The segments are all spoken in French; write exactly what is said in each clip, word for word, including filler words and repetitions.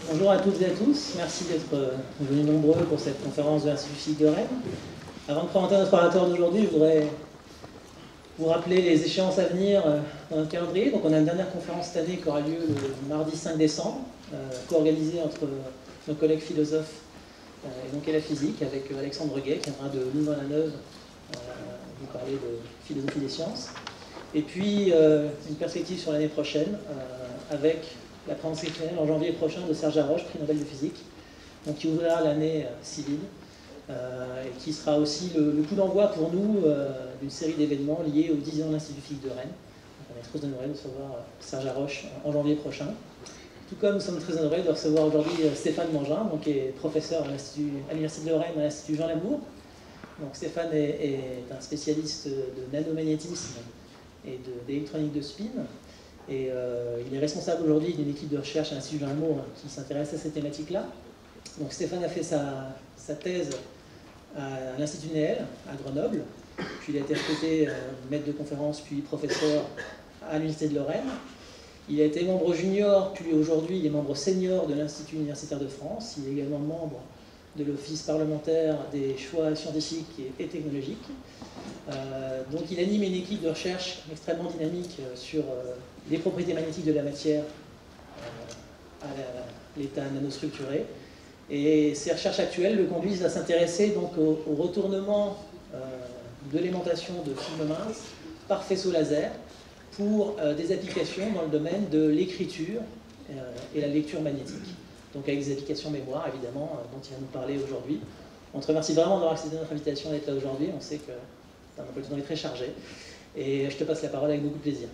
Bonjour à toutes et à tous, merci d'être venus nombreux pour cette conférence de l'Institut Physique de Rennes. Avant de présenter notre orateur d'aujourd'hui, je voudrais vous rappeler les échéances à venir dans notre calendrier. Donc on a une dernière conférence cette année qui aura lieu le mardi cinq décembre, euh, co-organisée entre nos collègues philosophes euh, et donc et la physique, avec Alexandre Guay qui viendra de Louvain-la-Neuve euh, vous parler de philosophie des sciences. Et puis euh, une perspective sur l'année prochaine euh, avec la présence exceptionnelle en janvier prochain de Serge Haroche, prix Nobel de physique, donc qui ouvrira l'année euh, civile euh, et qui sera aussi le, le coup d'envoi pour nous euh, d'une série d'événements liés aux dix ans de l'Institut Physique de Rennes. Donc on est très honorés de recevoir euh, Serge Haroche en, en janvier prochain. Tout comme nous sommes très honorés de recevoir aujourd'hui euh, Stéphane Mangin, donc, qui est professeur à l'Université de Rennes, à l'Institut Jean Lamour. Donc Stéphane est, est un spécialiste de nanomagnétisme et d'électronique de, de spin. Et euh, il est responsable aujourd'hui d'une équipe de recherche à l'Institut Jean Lamour qui s'intéresse à ces thématiques-là. Donc Stéphane a fait sa, sa thèse à l'Institut Néel, à Grenoble. Puis il a été recruté euh, maître de conférence, puis professeur à l'Université de Lorraine. Il a été membre junior, puis aujourd'hui il est membre senior de l'Institut universitaire de France. Il est également membre de l'Office parlementaire des choix scientifiques et, et technologiques. Euh, donc il anime une équipe de recherche extrêmement dynamique sur euh, les propriétés magnétiques de la matière euh, à l'état nanostructuré. Et ses recherches actuelles le conduisent à s'intéresser donc au, au retournement euh, de l'aimantation de films minces par faisceau laser pour euh, des applications dans le domaine de l'écriture euh, et la lecture magnétique. Donc avec des applications mémoire, évidemment, euh, dont il va nous parler aujourd'hui. On te remercie vraiment d'avoir accepté notre invitation d'être là aujourd'hui. On sait que c'est un emploi du temps très chargé. Et je te passe la parole avec beaucoup de plaisir.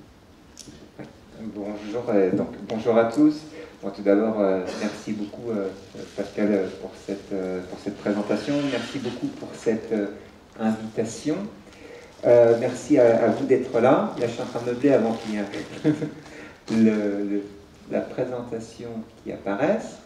Bonjour, euh, donc, bonjour à tous. Bon, tout d'abord, euh, merci beaucoup euh, Pascal pour cette, euh, pour cette présentation. Merci beaucoup pour cette euh, invitation. Euh, merci à, à vous d'être là. Là, je suis en train de meubler avant qu'il y ait le, le, la présentation qui apparaisse.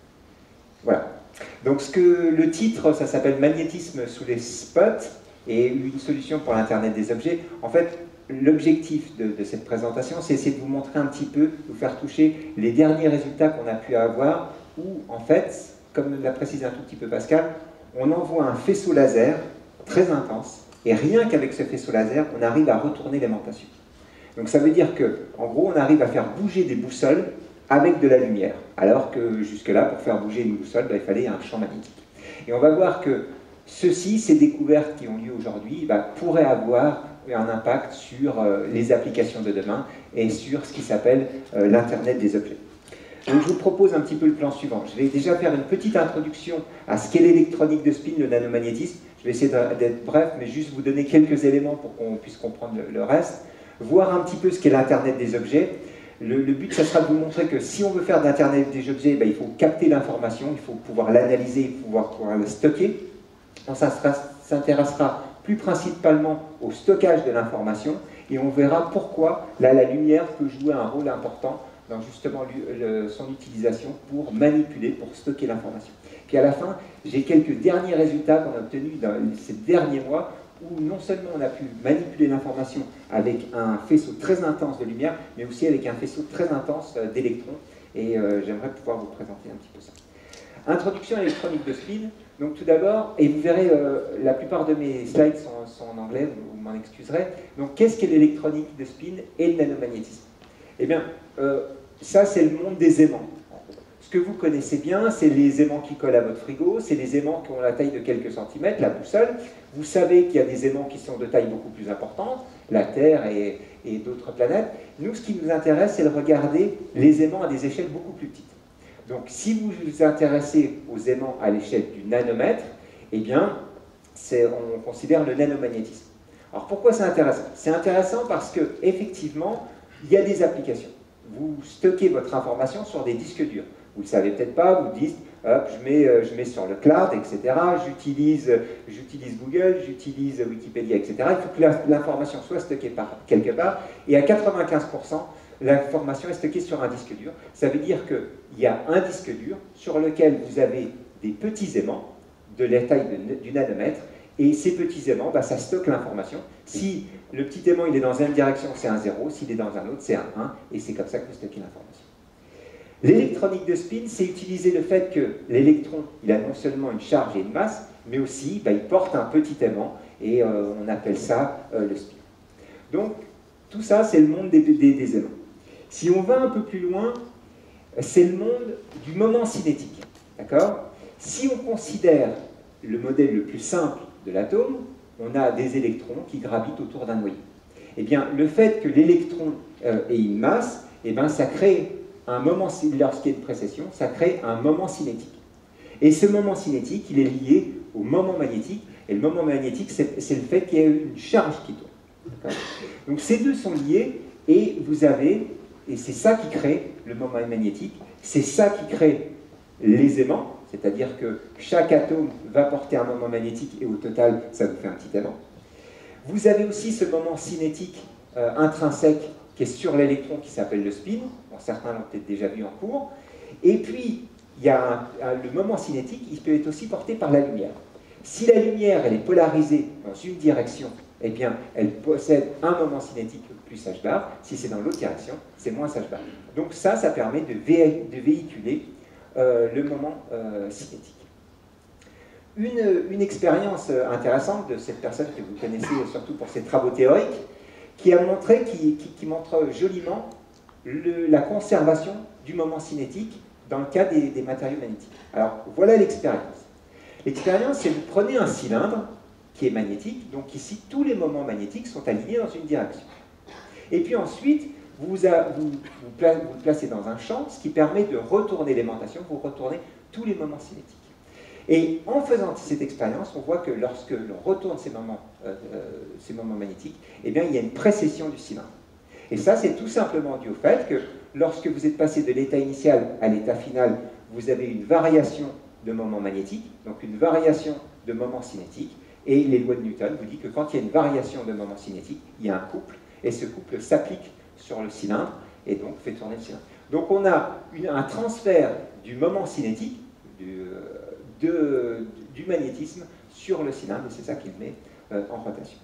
Voilà. Donc, ce que, le titre, ça s'appelle « Magnétisme sous les spots » et une solution pour l'Internet des objets. En fait, l'objectif de, de cette présentation, c'est essayer de vous montrer un petit peu, vous faire toucher les derniers résultats qu'on a pu avoir, où, en fait, comme l'a précisé un tout petit peu Pascal, on envoie un faisceau laser très intense, et rien qu'avec ce faisceau laser, on arrive à retourner l'aimantation. Donc ça veut dire que, en gros, on arrive à faire bouger des boussoles avec de la lumière, alors que jusque-là, pour faire bouger une boussole, bah, il fallait un champ magnétique. Et on va voir que ceci, ces découvertes qui ont lieu aujourd'hui, bah, pourraient avoir un impact sur euh, les applications de demain et sur ce qui s'appelle euh, l'Internet des objets. Donc je vous propose un petit peu le plan suivant. Je vais déjà faire une petite introduction à ce qu'est l'électronique de spin, le nanomagnétisme. Je vais essayer d'être bref, mais juste vous donner quelques éléments pour qu'on puisse comprendre le, le reste. Voir un petit peu ce qu'est l'Internet des objets. Le, le but, ça sera de vous montrer que si on veut faire d'Internet des objets, ben, il faut capter l'information, il faut pouvoir l'analyser, pouvoir, pouvoir le stocker. On s'intéressera plus principalement au stockage de l'information et on verra pourquoi là, la lumière peut jouer un rôle important dans justement le, son utilisation pour manipuler, pour stocker l'information. Puis à la fin, j'ai quelques derniers résultats qu'on a obtenus dans ces derniers mois où non seulement on a pu manipuler l'information avec un faisceau très intense de lumière, mais aussi avec un faisceau très intense d'électrons. Et euh, j'aimerais pouvoir vous présenter un petit peu ça. Introduction à l'électronique de spin. Donc tout d'abord, et vous verrez, euh, la plupart de mes slides sont, sont en anglais, vous, vous m'en excuserez. Donc qu'est-ce qu'est l'électronique de spin et le nanomagnétisme? Eh bien, euh, ça c'est le monde des aimants. Ce que vous connaissez bien, c'est les aimants qui collent à votre frigo, c'est les aimants qui ont la taille de quelques centimètres, la boussole. Vous savez qu'il y a des aimants qui sont de taille beaucoup plus importante, la Terre et, et d'autres planètes. Nous, ce qui nous intéresse, c'est de regarder les aimants à des échelles beaucoup plus petites. Donc, si vous vous intéressez aux aimants à l'échelle du nanomètre, eh bien, on considère le nanomagnétisme. Alors, pourquoi c'est intéressant? C'est intéressant parce qu'effectivement, il y a des applications. Vous stockez votre information sur des disques durs. Vous ne le savez peut-être pas, vous dites, hop, je mets, euh, je mets sur le cloud, et cetera. J'utilise Google, j'utilise Wikipédia, et cetera. Il faut que l'information soit stockée par, quelque part. Et à quatre-vingt-quinze pour cent, l'information est stockée sur un disque dur. Ça veut dire qu'il y a un disque dur sur lequel vous avez des petits aimants de la taille de, du nanomètre, et ces petits aimants, bah, ça stocke l'information. Si le petit aimant il est dans une direction, c'est un zéro, s'il est dans un autre, c'est un un, et c'est comme ça que vous stockez l'information. L'électronique de spin, c'est utiliser le fait que l'électron, il a non seulement une charge et une masse, mais aussi, bah, il porte un petit aimant, et euh, on appelle ça euh, le spin. Donc, tout ça, c'est le monde des, des, des aimants. Si on va un peu plus loin, c'est le monde du moment cinétique. D'accord? Si on considère le modèle le plus simple de l'atome, on a des électrons qui gravitent autour d'un noyau. Eh bien, le fait que l'électron euh, ait une masse, eh bien, ça crée un moment, lorsqu'il y a une précession, ça crée un moment cinétique. Et ce moment cinétique, il est lié au moment magnétique, et le moment magnétique, c'est le fait qu'il y ait une charge qui tourne. Donc ces deux sont liés, et vous avez, et c'est ça qui crée le moment magnétique, c'est ça qui crée les aimants, c'est-à-dire que chaque atome va porter un moment magnétique, et au total, ça vous fait un petit aimant. Vous avez aussi ce moment cinétique euh, intrinsèque qui est sur l'électron, qui s'appelle le spin. Bon, certains l'ont peut-être déjà vu en cours. Et puis, il y a un, un, le moment cinétique, il peut être aussi porté par la lumière. Si la lumière, elle est polarisée dans une direction, eh bien, elle possède un moment cinétique plus h bar. Si c'est dans l'autre direction, c'est moins h bar. Donc ça, ça permet de, vé de véhiculer euh, le moment euh, cinétique. Une, une expérience intéressante de cette personne que vous connaissez surtout pour ses travaux théoriques, qui a montré, qui, qui, qui montre joliment le, la conservation du moment cinétique dans le cas des, des matériaux magnétiques. Alors, voilà l'expérience. L'expérience, c'est que vous prenez un cylindre qui est magnétique, donc ici, tous les moments magnétiques sont alignés dans une direction. Et puis ensuite, vous, a, vous, vous, pla vous placez dans un champ, ce qui permet de retourner l'aimantation, vous retournez tous les moments cinétiques. Et en faisant cette expérience, on voit que lorsque l'on retourne ces moments, euh, ces moments magnétiques, eh bien, il y a une précession du cylindre. Et ça, c'est tout simplement dû au fait que lorsque vous êtes passé de l'état initial à l'état final, vous avez une variation de moment magnétique, donc une variation de moment cinétique, et les lois de Newton vous disent que quand il y a une variation de moment cinétique, il y a un couple, et ce couple s'applique sur le cylindre, et donc fait tourner le cylindre. Donc on a une, un transfert du moment cinétique, du, de, du magnétisme sur le cylindre, et c'est ça qui le met euh, en rotation.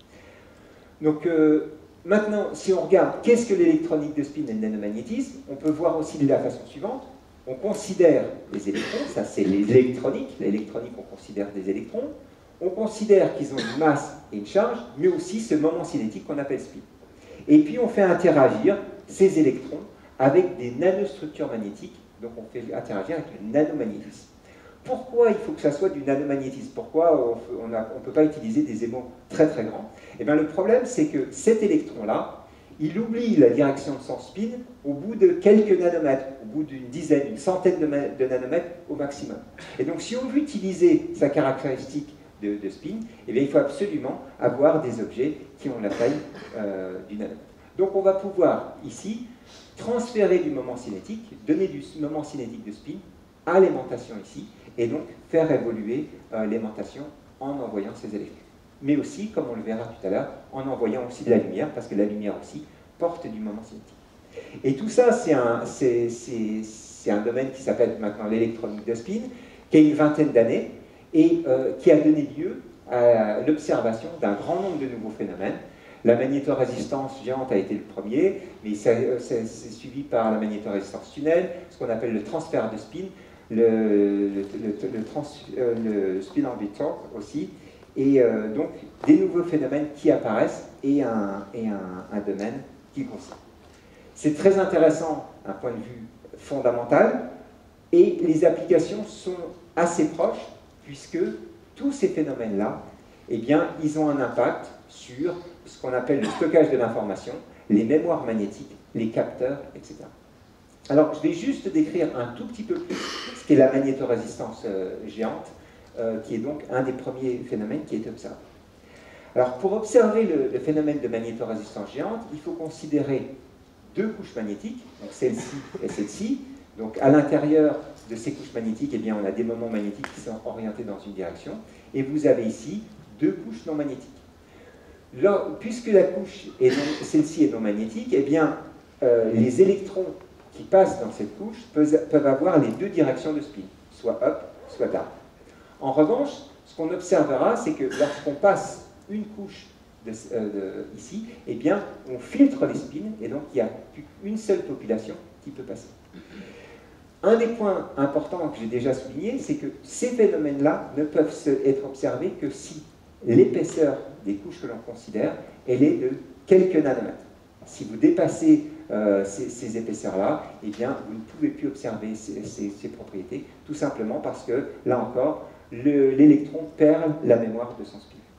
Donc euh, maintenant, si on regarde qu'est-ce que l'électronique de spin et le nanomagnétisme, on peut voir aussi de la façon suivante. On considère les électrons, ça c'est les électroniques, l'électronique on considère des électrons, on considère qu'ils ont une masse et une charge, mais aussi ce moment cinétique qu'on appelle spin. Et puis on fait interagir ces électrons avec des nanostructures magnétiques, donc on fait interagir avec le nanomagnétisme. Pourquoi il faut que ça soit du nanomagnétisme? Pourquoi on ne peut pas utiliser des aimants très très grands? Eh bien le problème c'est que cet électron-là, il oublie la direction de son spin au bout de quelques nanomètres, au bout d'une dizaine, une centaine de, de nanomètres au maximum. Et donc si on veut utiliser sa caractéristique de, de spin, eh bien, il faut absolument avoir des objets qui ont la taille euh, du nanomètre. Donc on va pouvoir ici transférer du moment cinétique, donner du moment cinétique de spin à l'aimantation ici, et donc faire évoluer euh, l'aimantation en envoyant ces électrons. Mais aussi, comme on le verra tout à l'heure, en envoyant aussi de la lumière, parce que la lumière aussi porte du moment cinétique. Et tout ça, c'est un, c'est, c'est, c'est un domaine qui s'appelle maintenant l'électronique de spin, qui a une vingtaine d'années, et euh, qui a donné lieu à l'observation d'un grand nombre de nouveaux phénomènes. La magnétorésistance géante a été le premier, mais c'est suivi par la magnétorésistance tunnel, ce qu'on appelle le transfert de spin, le, le, le, le, trans, euh, le spin orbital aussi, et euh, donc des nouveaux phénomènes qui apparaissent et un, et un, un domaine qui grossit. C'est très intéressant d'un point de vue fondamental, et les applications sont assez proches, puisque tous ces phénomènes-là, eh bien, ils ont un impact sur ce qu'on appelle le stockage de l'information, les mémoires magnétiques, les capteurs, et cetera. Alors, je vais juste décrire un tout petit peu plus ce qu'est la magnétorésistance euh, géante, euh, qui est donc un des premiers phénomènes qui est observé. Alors, pour observer le, le phénomène de magnétorésistance géante, il faut considérer deux couches magnétiques, donc celle-ci et celle-ci. Donc, à l'intérieur de ces couches magnétiques, eh bien, on a des moments magnétiques qui sont orientés dans une direction, et vous avez ici deux couches non magnétiques. Là, puisque la couche, celle-ci est non magnétique, eh bien, euh, les électrons qui passent dans cette couche peuvent, peuvent avoir les deux directions de spin, soit up, soit down. En revanche, ce qu'on observera, c'est que lorsqu'on passe une couche de, euh, de, ici, eh bien, on filtre les spins, et donc il n'y a qu'une seule population qui peut passer. Un des points importants que j'ai déjà souligné, c'est que ces phénomènes-là ne peuvent se, être observés que si l'épaisseur des couches que l'on considère, elle est de quelques nanomètres. Si vous dépassez euh, ces, ces épaisseurs-là, eh bien, vous ne pouvez plus observer ces, ces, ces propriétés, tout simplement parce que, là encore, l'électron perd la mémoire de son spin.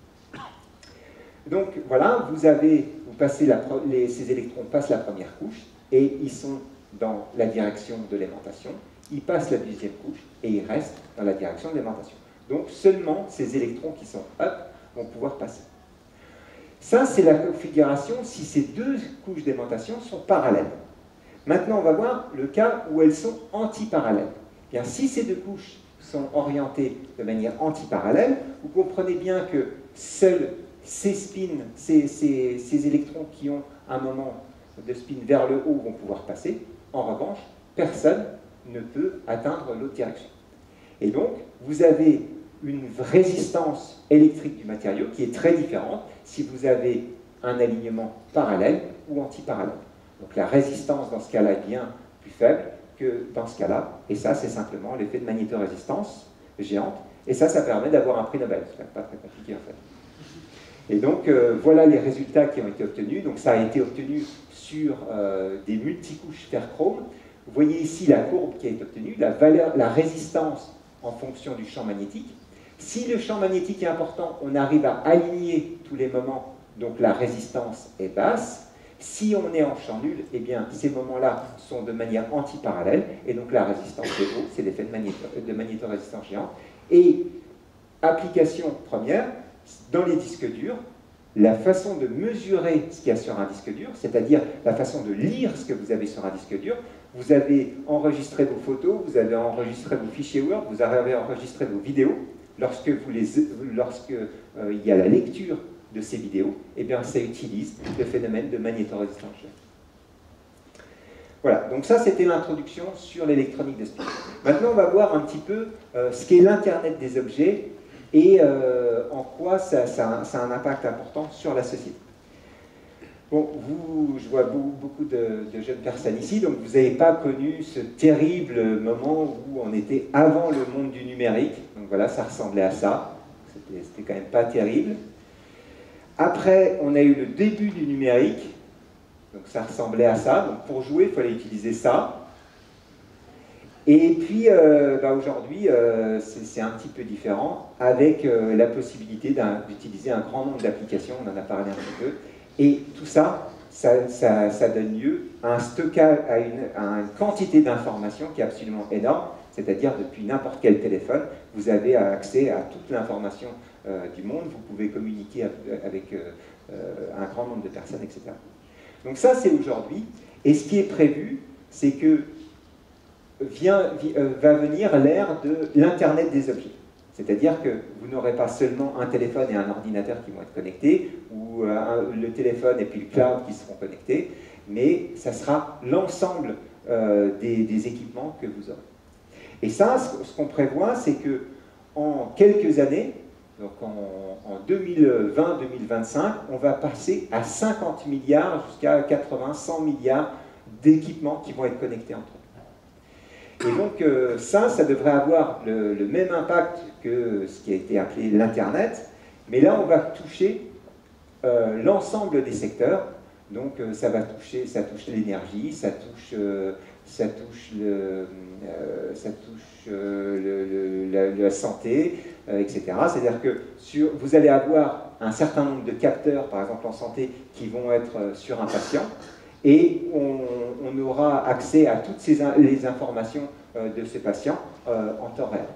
Donc, voilà, vous avez, vous passez la, les, ces électrons passent la première couche, et ils sont dans la direction de l'aimantation, ils passent la deuxième couche, et ils restent dans la direction de l'aimantation. Donc, seulement ces électrons qui sont up vont pouvoir passer. Ça, c'est la configuration si ces deux couches d'aimantation sont parallèles. Maintenant, on va voir le cas où elles sont antiparallèles. Bien, si ces deux couches sont orientées de manière antiparallèle, vous comprenez bien que seuls ces spins, ces, ces, ces électrons qui ont un moment de spin vers le haut vont pouvoir passer. En revanche, personne ne peut atteindre l'autre direction. Et donc, vous avez une résistance électrique du matériau qui est très différente si vous avez un alignement parallèle ou antiparallèle. Donc la résistance dans ce cas-là est bien plus faible que dans ce cas-là, et ça c'est simplement l'effet de magnétorésistance géante, et ça, ça permet d'avoir un prix Nobel. C'est pas très compliqué en fait. Et donc euh, voilà les résultats qui ont été obtenus. Donc ça a été obtenu sur euh, des multicouches ferrochrome. Vous voyez ici la courbe qui a été obtenue, la valeur, la résistance en fonction du champ magnétique. Si le champ magnétique est important, on arrive à aligner tous les moments, donc la résistance est basse. Si on est en champ nul, eh bien, ces moments-là sont de manière antiparallèle, et donc la résistance est haut, c'est l'effet de, magnéto de magnétorésistance géante. Et application première, dans les disques durs, la façon de mesurer ce qu'il y a sur un disque dur, c'est-à-dire la façon de lire ce que vous avez sur un disque dur, vous avez enregistré vos photos, vous avez enregistré vos fichiers Word, vous avez enregistré vos vidéos. Lorsque, vous les, lorsque euh, il y a la lecture de ces vidéos, eh bien, ça utilise le phénomène de magnétorésistance. Voilà, donc ça c'était l'introduction sur l'électronique des spins. Maintenant on va voir un petit peu euh, ce qu'est l'Internet des objets et euh, en quoi ça, ça, ça a un impact important sur la société. Bon, vous, je vois beaucoup, beaucoup de, de jeunes personnes ici, donc vous n'avez pas connu ce terrible moment où on était avant le monde du numérique. Donc voilà, ça ressemblait à ça. C'était quand même pas terrible. Après, on a eu le début du numérique. Donc ça ressemblait à ça. Donc pour jouer, il fallait utiliser ça. Et puis, euh, bah aujourd'hui, euh, c'est un petit peu différent, avec euh, la possibilité d'utiliser un grand nombre d'applications. On en a parlé un petit peu. Et tout ça, ça, ça, ça donne lieu à un stockage, à une, à une quantité d'informations qui est absolument énorme. C'est-à-dire, depuis n'importe quel téléphone, vous avez accès à toute l'information euh, du monde, vous pouvez communiquer avec euh, un grand nombre de personnes, et cetera. Donc ça, c'est aujourd'hui. Et ce qui est prévu, c'est que vient, euh, va venir l'ère de l'Internet des objets. C'est-à-dire que vous n'aurez pas seulement un téléphone et un ordinateur qui vont être connectés, ou euh, un, le téléphone et puis le cloud qui seront connectés, mais ça sera l'ensemble euh, des, des équipements que vous aurez. Et ça, ce qu'on prévoit, c'est que en quelques années, donc en, en deux mille vingt deux mille vingt-cinq, on va passer à cinquante milliards jusqu'à quatre-vingts, cent milliards d'équipements qui vont être connectés entre eux. Et donc euh, ça, ça devrait avoir le, le même impact que ce qui a été appelé l'Internet, mais là on va toucher euh, l'ensemble des secteurs. Donc euh, ça va toucher, ça touche l'énergie, ça touche, euh, ça touche, le, euh, ça touche euh, le, le, la, la santé, euh, et cetera. C'est-à-dire que sur, vous allez avoir un certain nombre de capteurs, par exemple en santé, qui vont être sur un patient. Et on, on aura accès à toutes ces, les informations euh, de ces patients euh, en temps réel.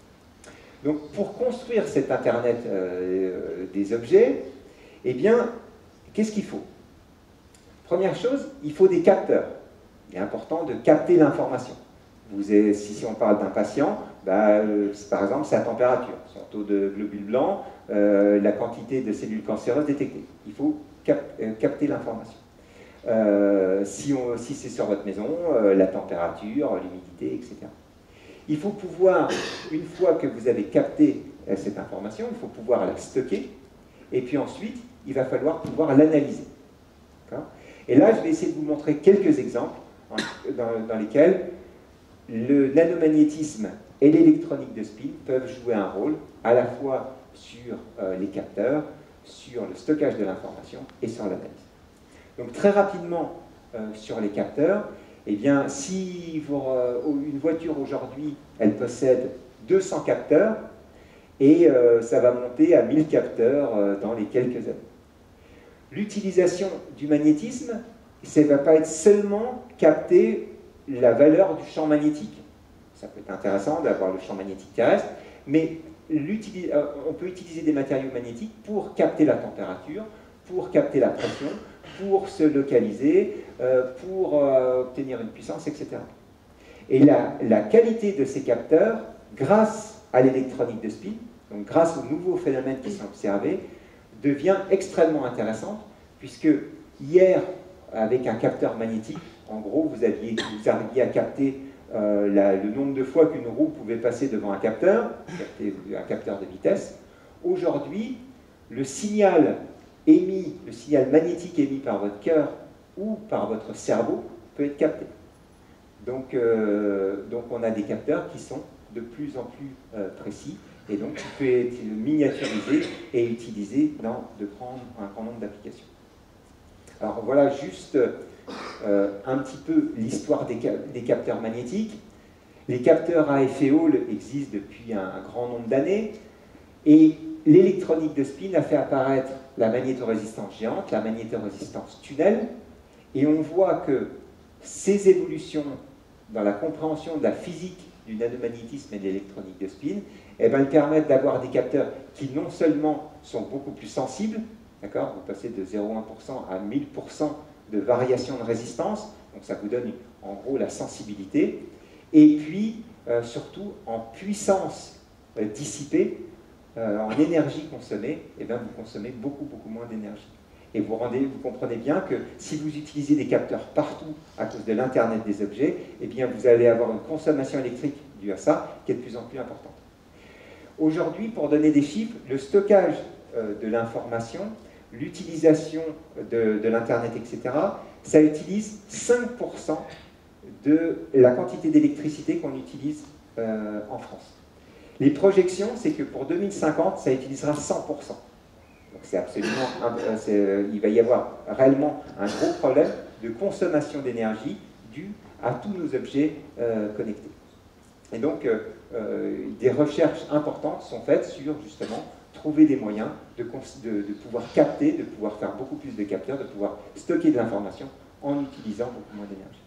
Donc, pour construire cet Internet euh, des objets, eh bien, qu'est-ce qu'il faut? Première chose, il faut des capteurs. Il est important de capter l'information. Si, si on parle d'un patient, bah, euh, par exemple, sa température, son taux de globules blancs, euh, la quantité de cellules cancéreuses détectées. Il faut cap, euh, capter l'information. Euh, si, si c'est sur votre maison, euh, la température, l'humidité, et cetera. Il faut pouvoir, une fois que vous avez capté euh, cette information, il faut pouvoir la stocker, et puis ensuite, il va falloir pouvoir l'analyser. Et là, je vais essayer de vous montrer quelques exemples hein, dans, dans lesquels le nanomagnétisme et l'électronique de spin peuvent jouer un rôle à la fois sur euh, les capteurs, sur le stockage de l'information et sur l'analyse. Donc très rapidement, euh, sur les capteurs, eh bien, si vous, euh, une voiture aujourd'hui, elle possède deux cents capteurs, et euh, ça va monter à mille capteurs euh, dans les quelques années. L'utilisation du magnétisme, ça ne va pas être seulement capter la valeur du champ magnétique. Ça peut être intéressant d'avoir le champ magnétique terrestre, mais euh, on peut utiliser des matériaux magnétiques pour capter la température, pour capter la pression, pour se localiser, euh, pour euh, obtenir une puissance, et cetera. Et la, la qualité de ces capteurs, grâce à l'électronique de spin, donc grâce aux nouveaux phénomènes qui sont observés, devient extrêmement intéressante, puisque hier, avec un capteur magnétique, en gros, vous aviez, vous arriviez à capter euh, la, le nombre de fois qu'une roue pouvait passer devant un capteur, un capteur de vitesse. Aujourd'hui, le signal émis, le signal magnétique émis par votre cœur ou par votre cerveau peut être capté. Donc, euh, donc on a des capteurs qui sont de plus en plus euh, précis, et donc qui peut être miniaturisé et utilisé dans de grands, un grand nombre d'applications. Alors voilà juste euh, un petit peu l'histoire des, des capteurs magnétiques. Les capteurs à effet Hall existent depuis un, un grand nombre d'années, et l'électronique de spin a fait apparaître la magnétorésistance géante, la magnétorésistance tunnel, et on voit que ces évolutions dans la compréhension de la physique du nanomagnétisme et de l'électronique de spin, eh ben, elles permettent d'avoir des capteurs qui non seulement sont beaucoup plus sensibles, d'accord, vous passez de zéro virgule un pour cent à mille pour cent de variation de résistance, donc ça vous donne en gros la sensibilité, et puis euh, surtout en puissance euh, dissipée, euh, en énergie consommée, eh ben, vous consommez beaucoup beaucoup moins d'énergie. Et vous, rendez, vous comprenez bien que si vous utilisez des capteurs partout à cause de l'Internet des objets, eh bien vous allez avoir une consommation électrique due à ça qui est de plus en plus importante. Aujourd'hui, pour donner des chiffres, le stockage euh, de l'information, l'utilisation de, de l'Internet, et cetera, ça utilise cinq pour cent de la quantité d'électricité qu'on utilise euh, en France. Les projections, c'est que pour deux mille cinquante, ça utilisera cent pour cent. Donc c'est absolument, euh, il va y avoir réellement un gros problème de consommation d'énergie due à tous nos objets euh, connectés. Et donc, euh, euh, des recherches importantes sont faites sur, justement, trouver des moyens de, de, de pouvoir capter, de pouvoir faire beaucoup plus de capteurs, de pouvoir stocker de l'information en utilisant beaucoup moins d'énergie.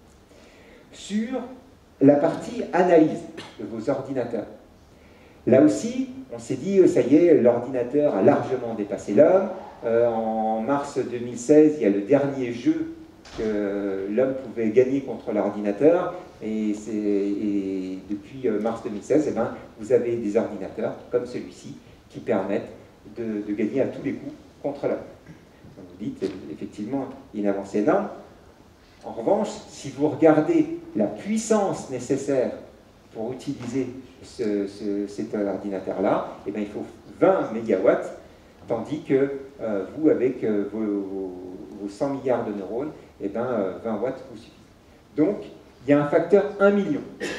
Sur la partie analyse de vos ordinateurs, là aussi, on s'est dit, ça y est, l'ordinateur a largement dépassé l'homme. Euh, en mars deux mille seize, il y a le dernier jeu que l'homme pouvait gagner contre l'ordinateur. Et, et depuis mars deux mille seize, eh ben, vous avez des ordinateurs comme celui-ci qui permettent de, de gagner à tous les coups contre l'homme. Donc vous dites, effectivement, il y a une avancée énorme. En revanche, si vous regardez la puissance nécessaire pour utiliser ce, ce, cet ordinateur-là, eh bien, il faut vingt mégawatts, tandis que euh, vous, avec euh, vos, vos, vos cent milliards de neurones, eh bien, euh, vingt watts vous suffisent. Donc, il y a un facteur un million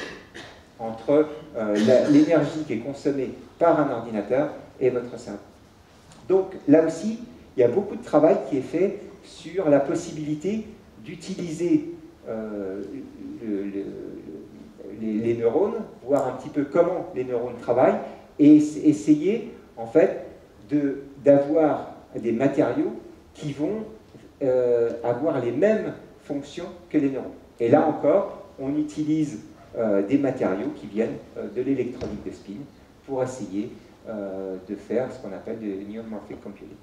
entre euh, l'énergie qui est consommée par un ordinateur et votre cerveau. Donc, là aussi, il y a beaucoup de travail qui est fait sur la possibilité d'utiliser euh, le, le, les, les neurones, voir un petit peu comment les neurones travaillent, et essayer, en fait, d'avoir des matériaux qui vont euh, avoir les mêmes fonctions que les neurones. Et là encore, on utilise euh, des matériaux qui viennent euh, de l'électronique de spin pour essayer euh, de faire ce qu'on appelle du neuromorphic computing.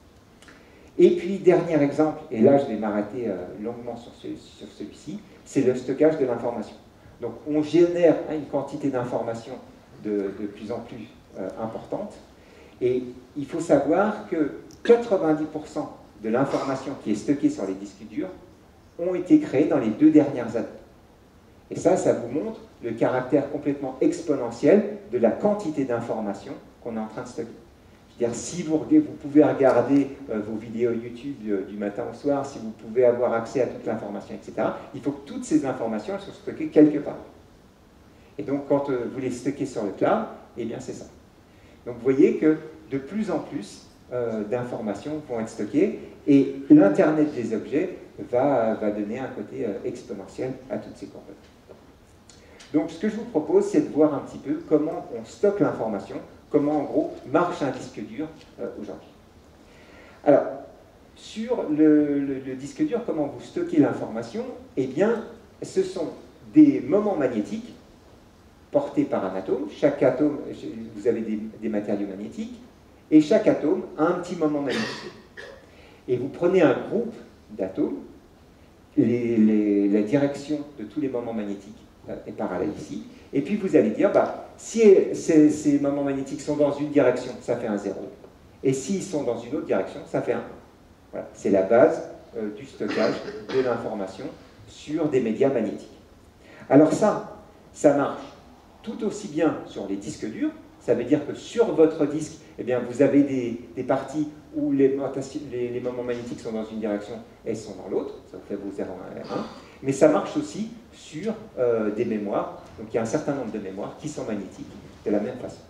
Et puis, dernier exemple, et là je vais m'arrêter euh, longuement sur, ce, sur celui-ci, c'est le stockage de l'information. Donc on génère hein, une quantité d'informations de, de plus en plus euh, importante, et il faut savoir que quatre-vingt-dix pour cent de l'information qui est stockée sur les disques durs ont été créés dans les deux dernières années. Et ça, ça vous montre le caractère complètement exponentiel de la quantité d'informations qu'on est en train de stocker. Je veux dire, si vous, vous pouvez regarder euh, vos vidéos YouTube euh, du matin au soir, si vous pouvez avoir accès à toute l'information, et cetera, il faut que toutes ces informations elles soient stockées quelque part. Et donc, quand euh, vous les stockez sur le cloud, eh bien, c'est ça. Donc, vous voyez que de plus en plus euh, d'informations vont être stockées, et l'Internet des objets va, va donner un côté euh, exponentiel à toutes ces coordonnées. Donc, ce que je vous propose, c'est de voir un petit peu comment on stocke l'information, comment, en gros, marche un disque dur euh, aujourd'hui. Alors, sur le, le, le disque dur, comment vous stockez l'information? Eh bien, ce sont des moments magnétiques portés par un atome. Chaque atome, vous avez des, des matériaux magnétiques, et chaque atome a un petit moment magnétique. Et vous prenez un groupe d'atomes, les, les, la direction de tous les moments magnétiques est parallèle ici, et puis vous allez dire, bah, si ces, ces moments magnétiques sont dans une direction, ça fait un zéro, et s'ils sont dans une autre direction, ça fait un un. Voilà. C'est la base euh, du stockage de l'information sur des médias magnétiques. Alors ça, ça marche tout aussi bien sur les disques durs. Ça veut dire que sur votre disque, eh bien, vous avez des, des parties où les, les, les moments magnétiques sont dans une direction et sont dans l'autre. Ça vous fait vos zéro, un et un. Mais ça marche aussi sur euh, des mémoires. Donc il y a un certain nombre de mémoires qui sont magnétiques de la même façon.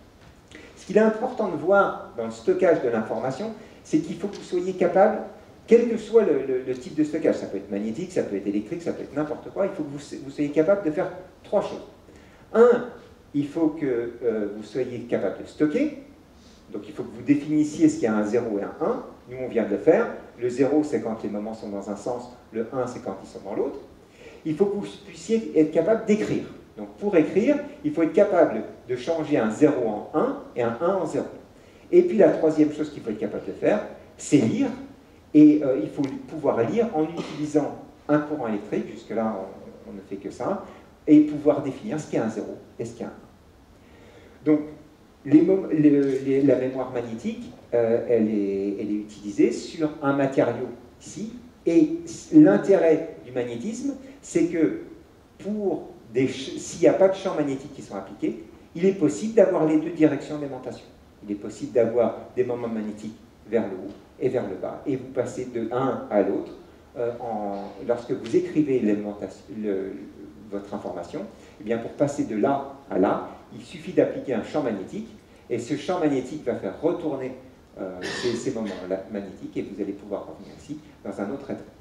Ce qu'il est important de voir dans le stockage de l'information, c'est qu'il faut que vous soyez capable, quel que soit le, le, le type de stockage, ça peut être magnétique, ça peut être électrique, ça peut être n'importe quoi, il faut que vous, vous soyez capable de faire trois choses. Un, il faut que euh, vous soyez capable de stocker, donc il faut que vous définissiez ce qu'il y a un zéro et un un, nous on vient de le faire, le zéro c'est quand les moments sont dans un sens, le un c'est quand ils sont dans l'autre. Il faut que vous puissiez être capable d'écrire. Donc pour écrire, il faut être capable de changer un zéro en un et un un en zéro. Et puis la troisième chose qu'il faut être capable de faire, c'est lire, et euh, il faut pouvoir lire en utilisant un courant électrique, jusque-là on, on ne fait que ça, et pouvoir définir ce qu'est un zéro et ce qu'est un un. Donc les, les, les, la mémoire magnétique, euh, elle, est, elle est utilisée sur un matériau ici, et l'intérêt du magnétisme, c'est que pour s'il n'y a pas de champs magnétiques qui sont appliqués, il est possible d'avoir les deux directions d'aimantation. Il est possible d'avoir des moments magnétiques vers le haut et vers le bas, et vous passez de l'un à l'autre euh, lorsque vous écrivez le, votre information. Eh bien, pour passer de là à là, il suffit d'appliquer un champ magnétique, et ce champ magnétique va faire retourner euh, ces, ces moments magnétiques, et vous allez pouvoir revenir ici dans un autre état.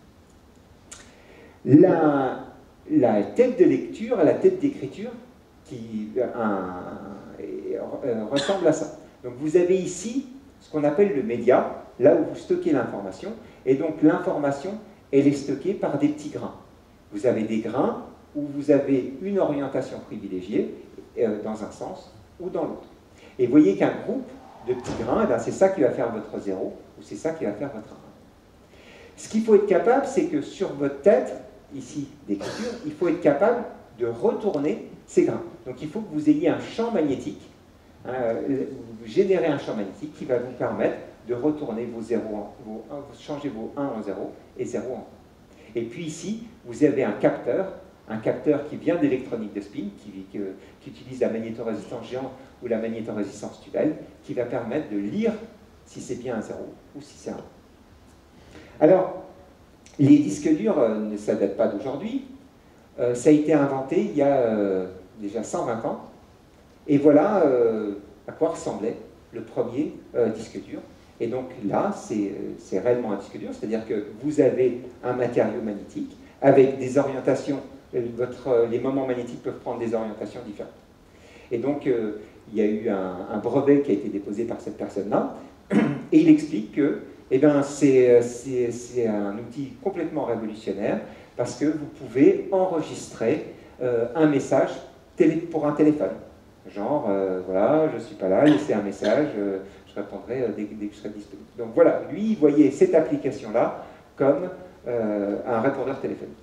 La, la tête de lecture et la tête d'écriture qui un, euh, ressemble à ça. Donc vous avez ici ce qu'on appelle le média, là où vous stockez l'information, et donc l'information, elle est stockée par des petits grains. Vous avez des grains où vous avez une orientation privilégiée euh, dans un sens ou dans l'autre. Et vous voyez qu'un groupe de petits grains, eh c'est ça qui va faire votre zéro, ou c'est ça qui va faire votre un. Ce qu'il faut être capable, c'est que sur votre tête, ici d'écriture, il faut être capable de retourner ces grains. Donc il faut que vous ayez un champ magnétique, hein, vous générez un champ magnétique qui va vous permettre de retourner vos zéros, en, vos un, vous changez vos un en zéro et zéro en un. Et puis ici, vous avez un capteur, un capteur qui vient d'électronique de spin, qui, qui, qui utilise la magnétorésistance géante ou la magnétorésistance tubelle, qui va permettre de lire si c'est bien un zéro ou si c'est un un. Alors, les disques durs, euh, ça ne date pas d'aujourd'hui. Euh, ça a été inventé il y a euh, déjà cent vingt ans. Et voilà euh, à quoi ressemblait le premier euh, disque dur. Et donc là, c'est réellement un disque dur, c'est-à-dire que vous avez un matériau magnétique avec des orientations, votre, les moments magnétiques peuvent prendre des orientations différentes. Et donc, euh, il y a eu un, un brevet qui a été déposé par cette personne-là, et il explique que eh ben, c'est un outil complètement révolutionnaire, parce que vous pouvez enregistrer euh, un message télé, pour un téléphone. Genre, euh, voilà, je ne suis pas là, laissez un message, euh, je répondrai euh, dès, dès que je serai disponible. Donc voilà, lui, il voyait cette application-là comme euh, un répondeur téléphonique.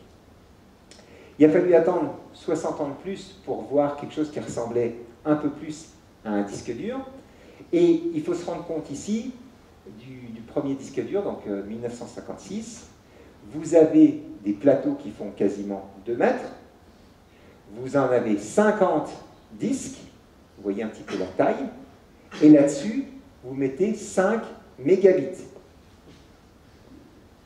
Il a fallu attendre soixante ans de plus pour voir quelque chose qui ressemblait un peu plus à un disque dur. Et il faut se rendre compte ici du, du premier disque dur, donc euh, mille neuf cent cinquante-six. Vous avez des plateaux qui font quasiment deux mètres. Vous en avez cinquante disques. Vous voyez un petit peu la taille. Et là-dessus, vous mettez cinq mégabits.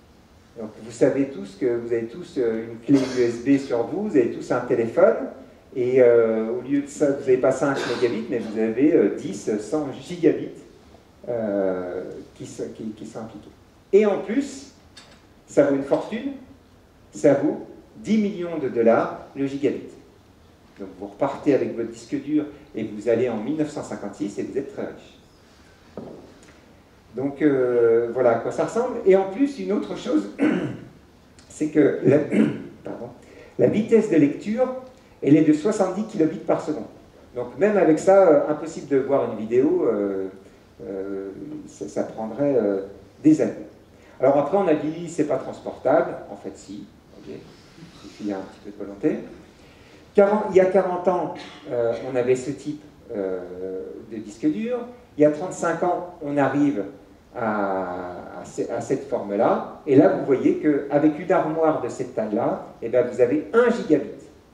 Donc vous savez tous que vous avez tous une clé U S B sur vous, vous avez tous un téléphone, Et euh, au lieu de ça, vous n'avez pas cinq mégabits, mais vous avez euh, dix, cent gigabits euh, qui, sont, qui, qui sont impliqués. Et en plus, ça vaut une fortune, ça vaut dix millions de dollars le gigabit. Donc vous repartez avec votre disque dur et vous allez en mille neuf cent cinquante-six et vous êtes très riche. Donc euh, voilà à quoi ça ressemble. Et en plus, une autre chose, c'est que la, pardon, la vitesse de lecture, elle est de soixante-dix kilobits par seconde. Donc même avec ça, euh, impossible de voir une vidéo, euh, euh, ça, ça prendrait euh, des années. Alors après, on a dit, c'est pas transportable. En fait, si. Okay. Il y a un petit peu de volonté. quarante, il y a quarante ans, euh, on avait ce type euh, de disque dur. Il y a trente-cinq ans, on arrive à, à, à cette forme-là. Et là, vous voyez qu'avec une armoire de cette taille-là, eh bien, vous avez un gigabit.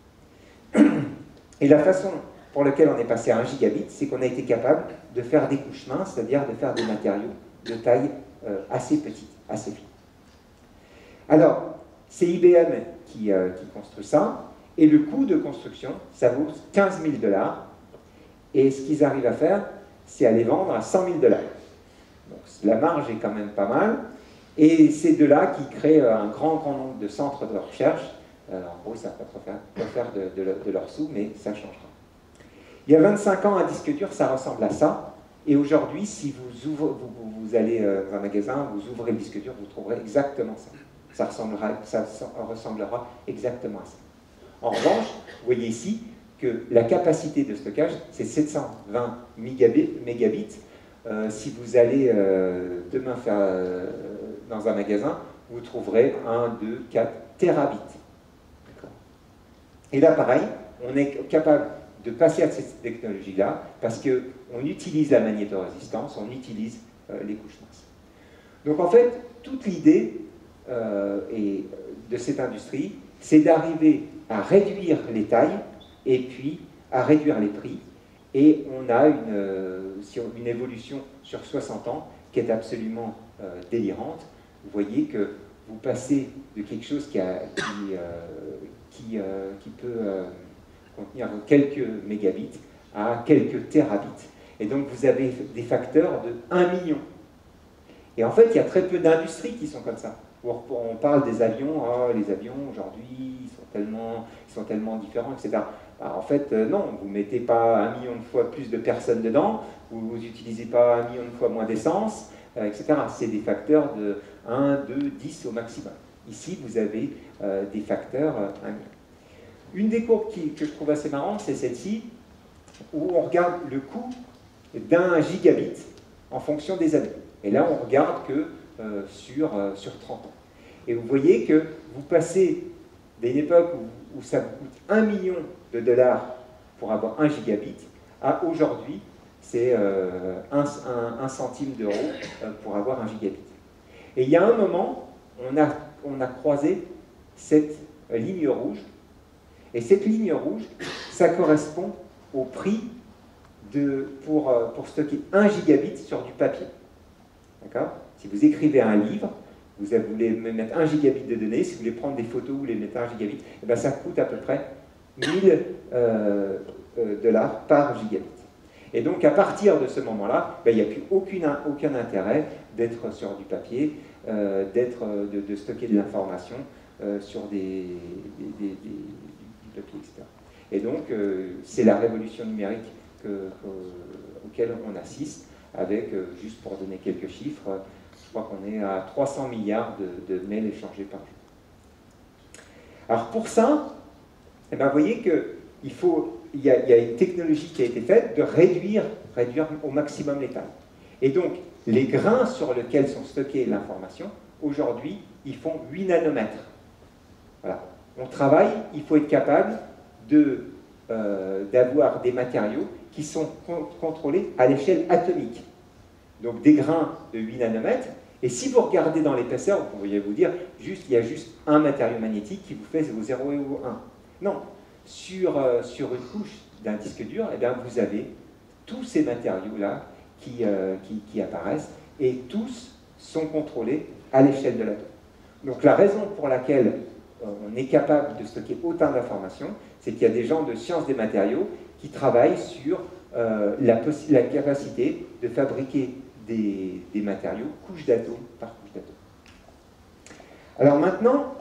Et la façon pour laquelle on est passé à un gigabit, c'est qu'on a été capable de faire des couches minces, c'est-à-dire de faire des matériaux de taille euh, assez petite, assez fine. Alors, c'est I B M qui, euh, qui construit ça, et le coût de construction, ça vaut quinze mille dollars, et ce qu'ils arrivent à faire, c'est à les vendre à cent mille dollars. Donc la marge est quand même pas mal, et c'est de là qu'ils créent un grand, grand nombre de centres de recherche. Euh, en gros, ça ne va pas trop faire, pas faire de, de, de leurs sous, mais ça changera. Il y a vingt-cinq ans, un disque dur, ça ressemble à ça, et aujourd'hui, si vous, ouvrez, vous, vous, vous allez dans un magasin, vous ouvrez le disque dur, vous trouverez exactement ça. Ça ressemblera, ça ressemblera exactement à ça. En revanche, vous voyez ici que la capacité de stockage, c'est sept cent vingt mégabits. Euh, si vous allez euh, demain faire euh, dans un magasin, vous trouverez un, deux, quatre terabits. Et là, pareil, on est capable de passer à cette technologie-là parce qu'on utilise la magnétorésistance, on utilise euh, les couches minces. Donc en fait, toute l'idée euh, de cette industrie, c'est d'arriver à réduire les tailles et puis à réduire les prix. Et on a une, euh, une évolution sur soixante ans qui est absolument euh, délirante. Vous voyez que vous passez de quelque chose qui, a, qui, euh, qui, euh, qui peut euh, contenir quelques mégabits à quelques terabits. Et donc vous avez des facteurs de un million. Et en fait, il y a très peu d'industries qui sont comme ça. On parle des avions, oh, les avions aujourd'hui, ils sont tellement, ils sont tellement différents, et cetera. Ben, en fait, euh, non, vous ne mettez pas un million de fois plus de personnes dedans, vous n'utilisez pas un million de fois moins d'essence, euh, et cetera. C'est des facteurs de un, deux, dix au maximum. Ici, vous avez euh, des facteurs euh, un million. Une des courbes qui, que je trouve assez marrante, c'est celle-ci, où on regarde le coût d'un gigabit en fonction des années. Et là, on regarde que euh, sur, euh, sur trente ans. Et vous voyez que vous passez d'une époque où, où ça vous coûte un million de dollars pour avoir un gigabit, à aujourd'hui, c'est euh, un, un, un centime d'euro euh, pour avoir un gigabit. Et il y a un moment, on a, on a croisé cette euh, ligne rouge, et cette ligne rouge, ça correspond au prix de, pour, euh, pour stocker un gigabit sur du papier. D'accord ? Si vous écrivez un livre, vous voulez mettre un gigabit de données, si vous voulez prendre des photos, vous voulez mettre un gigabit, et bien ça coûte à peu près mille euh, euh, dollars par gigabit. Et donc à partir de ce moment-là, ben, il n'y a plus aucune, aucun intérêt d'être sur du papier, euh, d'être, de, de stocker de l'information euh, sur des, des, des, des, du papier, et cetera. Et donc euh, c'est la révolution numérique que, que, auquel on assiste, avec, euh, juste pour donner quelques chiffres, je crois qu'on est à trois cents milliards de, de mails échangés par jour. Alors pour ça, eh ben, vous voyez qu'il faut, il y, a, il y a une technologie qui a été faite de réduire, réduire au maximum les tailles. Et donc, les grains sur lesquels sont stockées l'information, aujourd'hui, ils font huit nanomètres. Voilà. On travaille, il faut être capable de, euh, d'avoir des matériaux qui sont contrôlés à l'échelle atomique. Donc des grains de huit nanomètres, et si vous regardez dans l'épaisseur, vous pourriez vous dire, juste, il y a juste un matériau magnétique qui vous fait vos zéro et vos un. Non, sur, euh, sur une couche d'un disque dur, eh bien, vous avez tous ces matériaux-là qui, euh, qui, qui apparaissent, et tous sont contrôlés à l'échelle de l'atome. Donc la raison pour laquelle on est capable de stocker autant d'informations, c'est qu'il y a des gens de sciences des matériaux qui travaillent sur euh, la, la capacité de fabriquer des, des matériaux couche d'atomes par couche d'atomes. Alors maintenant,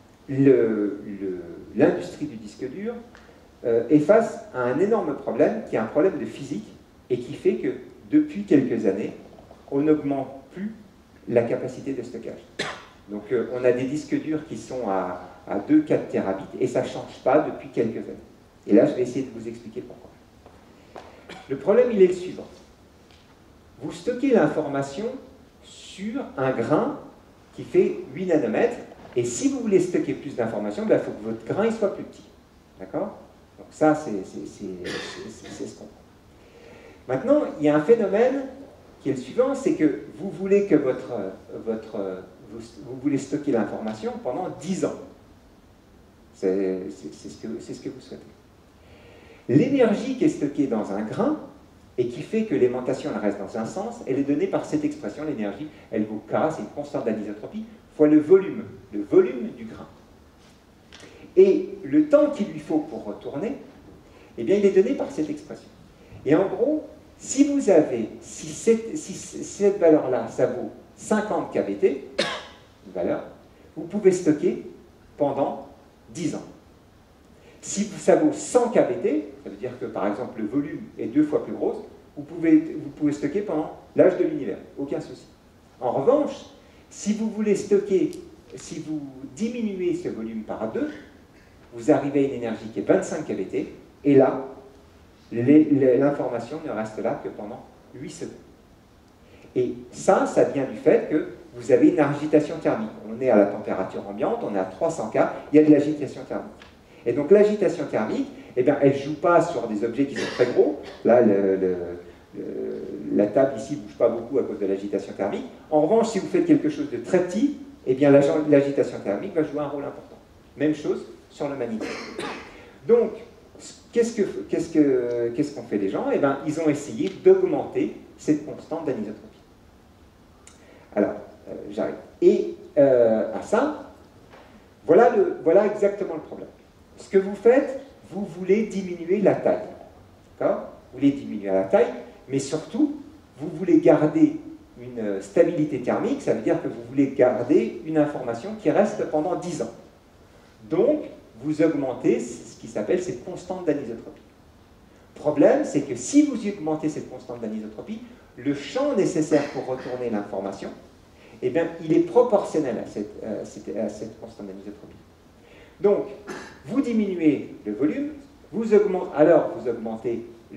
l'industrie du disque dur euh, est face à un énorme problème qui est un problème de physique et qui fait que depuis quelques années, on n'augmente plus la capacité de stockage. Donc euh, on a des disques durs qui sont à, à deux à quatre terabits et ça ne change pas depuis quelques années. Et là, je vais essayer de vous expliquer pourquoi. Le problème, il est le suivant. Vous stockez l'information sur un grain qui fait huit nanomètres, et si vous voulez stocker plus d'informations, il faut que votre grain il soit plus petit. D'accord? Donc ça, c'est ce qu'on prend. Maintenant, il y a un phénomène qui est le suivant, c'est que vous voulez que votre, votre vous, vous voulez stocker l'information pendant dix ans. C'est ce, ce que vous souhaitez. L'énergie qui est stockée dans un grain et qui fait que l'aimantation reste dans un sens, elle est donnée par cette expression, l'énergie, elle vaut K, c'est une constante d'anisotropie, fois le volume, le volume du grain. Et le temps qu'il lui faut pour retourner, eh bien, il est donné par cette expression. Et en gros, si vous avez, si cette, si cette valeur-là, ça vaut cinquante K B T, une valeur, vous pouvez stocker pendant dix ans. Si ça vaut cent K B T, ça veut dire que par exemple le volume est deux fois plus gros, vous pouvez, vous pouvez stocker pendant l'âge de l'univers, aucun souci. En revanche, si vous voulez stocker, si vous diminuez ce volume par deux, vous arrivez à une énergie qui est vingt-cinq K B T, et là, l'information ne reste là que pendant huit secondes. Et ça, ça vient du fait que vous avez une agitation thermique. On est à la température ambiante, on est à trois cents K, il y a de l'agitation thermique. Et donc l'agitation thermique, eh bien, elle ne joue pas sur des objets qui sont très gros. Là, le, le, le, la table ici ne bouge pas beaucoup à cause de l'agitation thermique. En revanche, si vous faites quelque chose de très petit, eh bien l'agitation thermique va jouer un rôle important. Même chose sur le magnétisme. Donc, qu'est-ce qu'on qu'est-ce que, qu'est-ce qu'on fait les gens? Eh bien, ils ont essayé d'augmenter cette constante d'anisotropie. Alors, euh, j'arrive. Et euh, à ça, voilà, le, voilà exactement le problème. Ce que vous faites, vous voulez diminuer la taille. D'accord? Vous voulez diminuer la taille, mais surtout, vous voulez garder une stabilité thermique, ça veut dire que vous voulez garder une information qui reste pendant dix ans. Donc, vous augmentez ce qui s'appelle cette constante d'anisotropie. Le problème, c'est que si vous augmentez cette constante d'anisotropie, le champ nécessaire pour retourner l'information, eh bien, il est proportionnel à cette, à cette, à cette constante d'anisotropie. Donc, vous diminuez le volume, vous augmentez, alors vous augmentez le,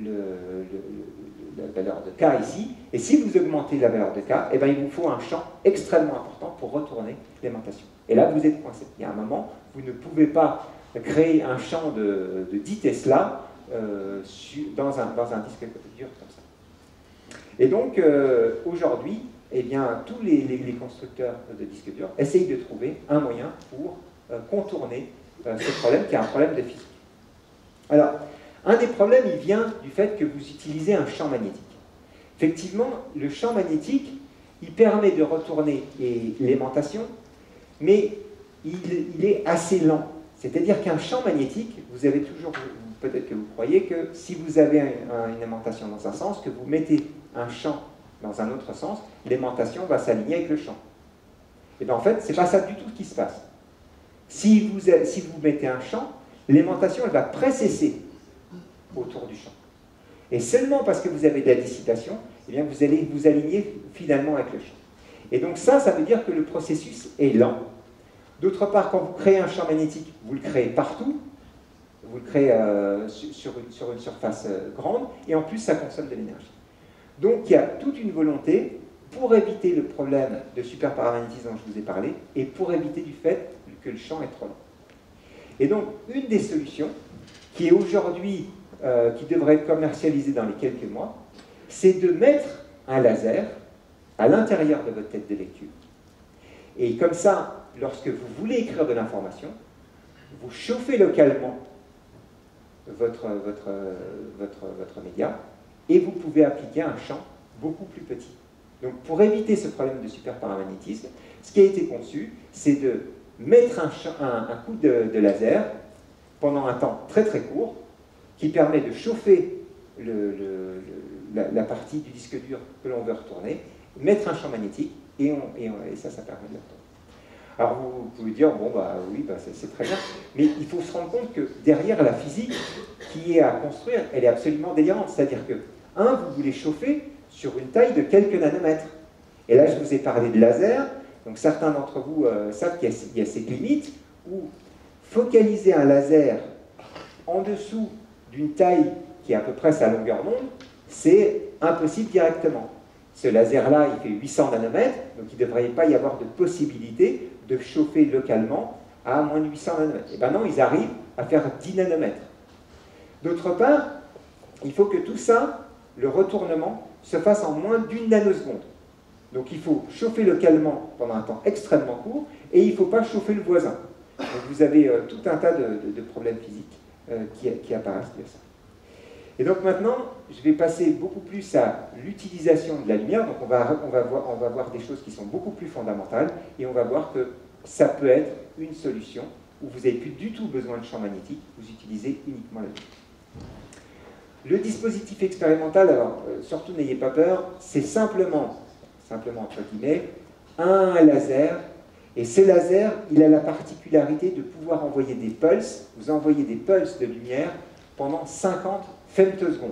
le, la valeur de K ici, et si vous augmentez la valeur de K, eh bien, il vous faut un champ extrêmement important pour retourner l'aimantation. Et là, vous êtes coincé. Il y a un moment, vous ne pouvez pas créer un champ de, de dix Tesla euh, sur, dans, un, dans un disque dur comme ça. Et donc, euh, aujourd'hui, eh bien, tous les, les, les constructeurs de disques durs essayent de trouver un moyen pour euh, contourner euh, ce problème qui est un problème de physique. Alors, un des problèmes, il vient du fait que vous utilisez un champ magnétique. Effectivement, le champ magnétique, il permet de retourner l'aimantation, mais il, il est assez lent. C'est-à-dire qu'un champ magnétique, vous avez toujours, peut-être que vous croyez que si vous avez un, un, une aimantation dans un sens, que vous mettez un champ dans un autre sens, l'aimantation va s'aligner avec le champ. Et bien en fait, ce n'est pas ça du tout ce qui se passe. Si vous, si vous mettez un champ, l'aimantation elle va précesser autour du champ. Et seulement parce que vous avez de la dissipation, eh bien vous allez vous aligner finalement avec le champ. Et donc ça, ça veut dire que le processus est lent. D'autre part, quand vous créez un champ magnétique, vous le créez partout, vous le créez euh, sur, une, sur une surface euh, grande, et en plus ça consomme de l'énergie. Donc il y a toute une volonté pour éviter le problème de superparamagnétisme dont je vous ai parlé, et pour éviter du fait que le champ est trop lent. Et donc une des solutions, qui est aujourd'hui, euh, qui devrait être commercialisée dans les quelques mois, c'est de mettre un laser à l'intérieur de votre tête de lecture. Et comme ça, lorsque vous voulez écrire de l'information, vous chauffez localement votre, votre, votre, votre média, et vous pouvez appliquer un champ beaucoup plus petit. Donc pour éviter ce problème de superparamagnétisme, ce qui a été conçu, c'est de mettre un, un, un coup de, de laser pendant un temps très très court, qui permet de chauffer le, le, le, la, la partie du disque dur que l'on veut retourner, mettre un champ magnétique, et, on, et, on, et ça, ça permet de le retourner. Alors vous, vous pouvez dire, bon, bah oui, bah, c'est très bien, mais il faut se rendre compte que derrière la physique qui est à construire, elle est absolument délirante. C'est-à-dire que, un, vous voulez chauffer sur une taille de quelques nanomètres. Et là, je vous ai parlé de laser, donc certains d'entre vous euh, savent qu'il y, y a cette limite où focaliser un laser en dessous d'une taille qui est à peu près sa longueur d'onde, c'est impossible directement. Ce laser-là, il fait huit cents nanomètres, donc il ne devrait pas y avoir de possibilité de chauffer localement à moins de huit cents nanomètres. Et bien non, ils arrivent à faire dix nanomètres. D'autre part, il faut que tout ça, le retournement, se fasse en moins d'une nanoseconde. Donc il faut chauffer localement pendant un temps extrêmement court, et il ne faut pas chauffer le voisin. Donc vous avez euh, tout un tas de, de, de problèmes physiques euh, qui, qui apparaissent de ça. Et donc maintenant, je vais passer beaucoup plus à l'utilisation de la lumière. Donc on va, on, va voir, on va voir des choses qui sont beaucoup plus fondamentales, et on va voir que ça peut être une solution où vous n'avez plus du tout besoin de champ magnétique, vous utilisez uniquement la lumière. Le dispositif expérimental, alors euh, surtout n'ayez pas peur, c'est simplement, simplement entre guillemets, un laser. Et ce laser, il a la particularité de pouvoir envoyer des pulses, vous envoyez des pulses de lumière pendant cinquante femtosecondes.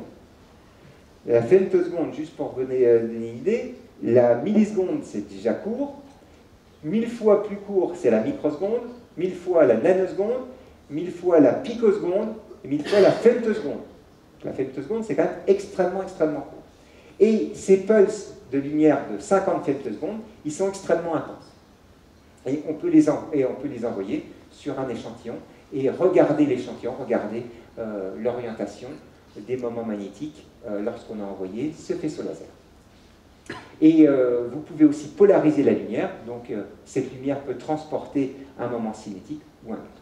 La femtoseconde, juste pour vous donner une idée, la milliseconde, c'est déjà court, mille fois plus court, c'est la microseconde, mille fois la nanoseconde, mille fois la picoseconde, et mille fois la femtoseconde. La femtoseconde, c'est quand même extrêmement, extrêmement court. Et ces pulses de lumière de cinquante femtosecondes, ils sont extrêmement intenses. Et on peut les, en, et on peut les envoyer sur un échantillon et regarder l'échantillon, regarder euh, l'orientation des moments magnétiques euh, lorsqu'on a envoyé ce faisceau laser. Et euh, vous pouvez aussi polariser la lumière, donc euh, cette lumière peut transporter un moment cinétique ou un autre.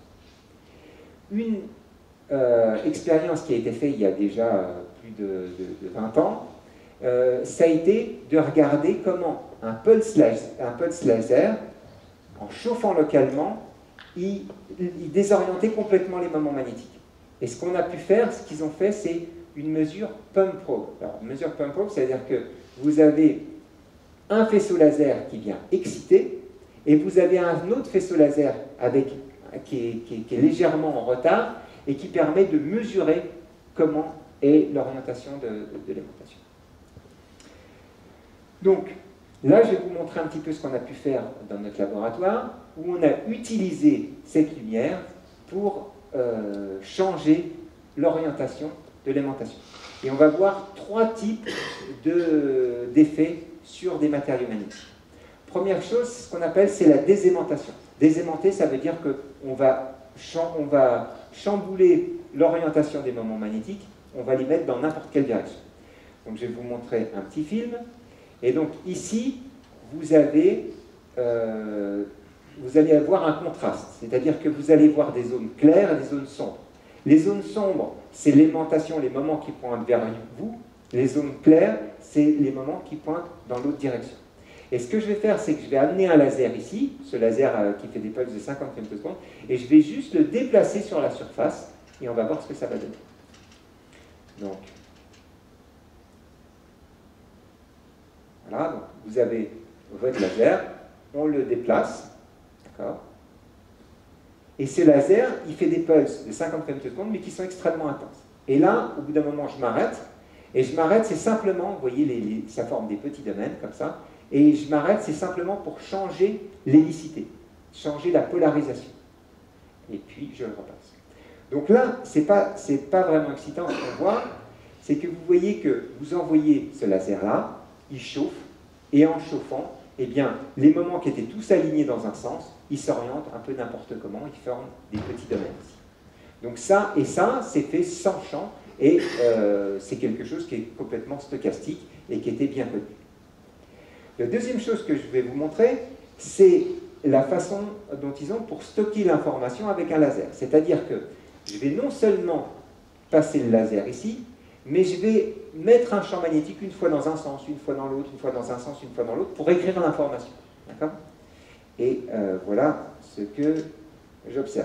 Une euh, expérience qui a été faite il y a déjà euh, plus de, de, de vingt ans, euh, ça a été de regarder comment un pulse laser, un pulse laser en chauffant localement, il, il désorientait complètement les moments magnétiques. Et ce qu'on a pu faire, ce qu'ils ont fait, c'est une mesure pump probe. Alors, une mesure pump probe, c'est-à-dire que vous avez un faisceau laser qui vient exciter, et vous avez un autre faisceau laser avec, qui, est, qui, est, qui est légèrement en retard, et qui permet de mesurer comment est l'orientation de, de, de l'aimantation. Donc, là, je vais vous montrer un petit peu ce qu'on a pu faire dans notre laboratoire, où on a utilisé cette lumière pour euh, changer l'orientation de l'aimantation. Et on va voir trois types d'effets sur des matériaux magnétiques. Première chose, ce qu'on appelle, c'est la désaimantation. Désaimanter, ça veut dire qu'on va, on va chambouler l'orientation des moments magnétiques, on va les mettre dans n'importe quelle direction. Donc je vais vous montrer un petit film. Et donc ici, vous, avez, euh, vous allez avoir un contraste, c'est-à-dire que vous allez voir des zones claires et des zones sombres. Les zones sombres, c'est l'aimantation, les moments qui pointent vers vous. Les zones claires, c'est les moments qui pointent dans l'autre direction. Et ce que je vais faire, c'est que je vais amener un laser ici, ce laser euh, qui fait des pulses de cinquante femtosecondes, et je vais juste le déplacer sur la surface, et on va voir ce que ça va donner. Donc, voilà, donc vous avez votre laser, on le déplace, d'accord? Et ce laser, il fait des pulses de cinquante femtosecondes, mais qui sont extrêmement intenses. Et là, au bout d'un moment, je m'arrête, et je m'arrête, c'est simplement, vous voyez, les, les, ça forme des petits domaines, comme ça, et je m'arrête, c'est simplement pour changer l'hélicité, changer la polarisation. Et puis, je le repasse. Donc là, ce n'est pas, c'est pas vraiment excitant, ce qu'on voit, c'est que vous voyez que vous envoyez ce laser-là, il chauffe, et en chauffant, eh bien, les moments qui étaient tous alignés dans un sens, ils s'orientent un peu n'importe comment, ils forment des petits domaines ici. Donc ça, et ça, c'est fait sans champ, et euh, c'est quelque chose qui est complètement stochastique, et qui était bien connu. La deuxième chose que je vais vous montrer, c'est la façon dont ils ont pour stocker l'information avec un laser. C'est-à-dire que je vais non seulement passer le laser ici, mais je vais mettre un champ magnétique une fois dans un sens, une fois dans l'autre, une fois dans un sens, une fois dans l'autre, pour écrire l'information. D'accord ? Et euh, voilà ce que j'observe.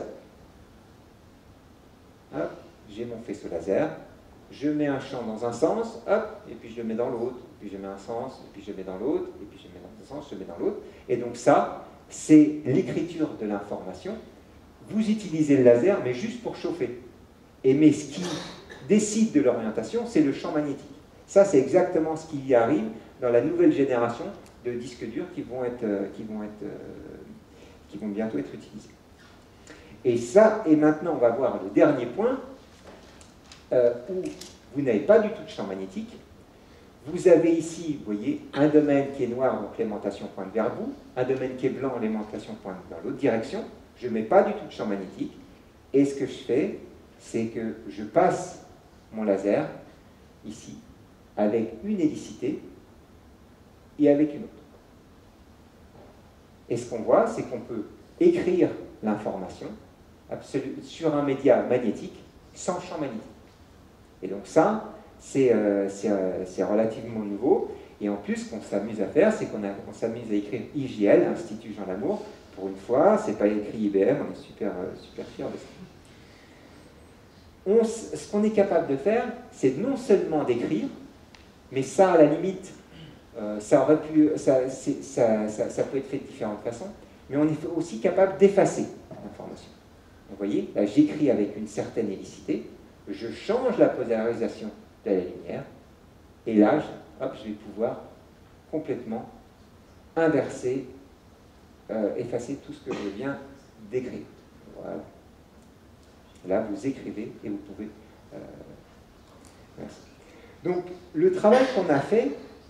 Hop, j'ai mon faisceau laser, je mets un champ dans un sens, hop, et puis je le mets dans l'autre, puis je mets un sens, et puis je le mets dans l'autre, et puis je le mets dans un sens, je le mets dans l'autre. Et donc ça, c'est l'écriture de l'information. Vous utilisez le laser, mais juste pour chauffer. Et mais ce qui décide de l'orientation, c'est le champ magnétique. Ça, c'est exactement ce qui y arrive dans la nouvelle génération de disques durs qui vont, être, euh, qui vont, être, euh, qui vont bientôt être utilisés. Et ça, et maintenant, on va voir le dernier point, euh, où vous n'avez pas du tout de champ magnétique. Vous avez ici, vous voyez, un domaine qui est noir, donc l'aimantation pointe vers vous, un domaine qui est blanc, l'aimantation pointe dans l'autre direction. Je ne mets pas du tout de champ magnétique. Et ce que je fais, c'est que je passe mon laser, ici, avec une hélicité et avec une autre. Et ce qu'on voit, c'est qu'on peut écrire l'information sur un média magnétique sans champ magnétique. Et donc ça, c'est euh, euh, relativement nouveau. Et en plus, ce qu'on s'amuse à faire, c'est qu'on on s'amuse à écrire I J L, Institut Jean Lamour. Pour une fois, c'est pas écrit I B M, on est super, euh, super fiers de ça. On, ce qu'on est capable de faire, c'est non seulement d'écrire, mais ça, à la limite, euh, ça, aurait pu, ça, ça, ça, ça peut être fait de différentes façons, mais on est aussi capable d'effacer l'information. Vous voyez, là, j'écris avec une certaine hélicité, je change la polarisation de la lumière, et là, je, hop, je vais pouvoir complètement inverser, euh, effacer tout ce que je viens d'écrire. Voilà. Là, vous écrivez et vous pouvez... Euh, merci. Donc, le travail qu'on a fait,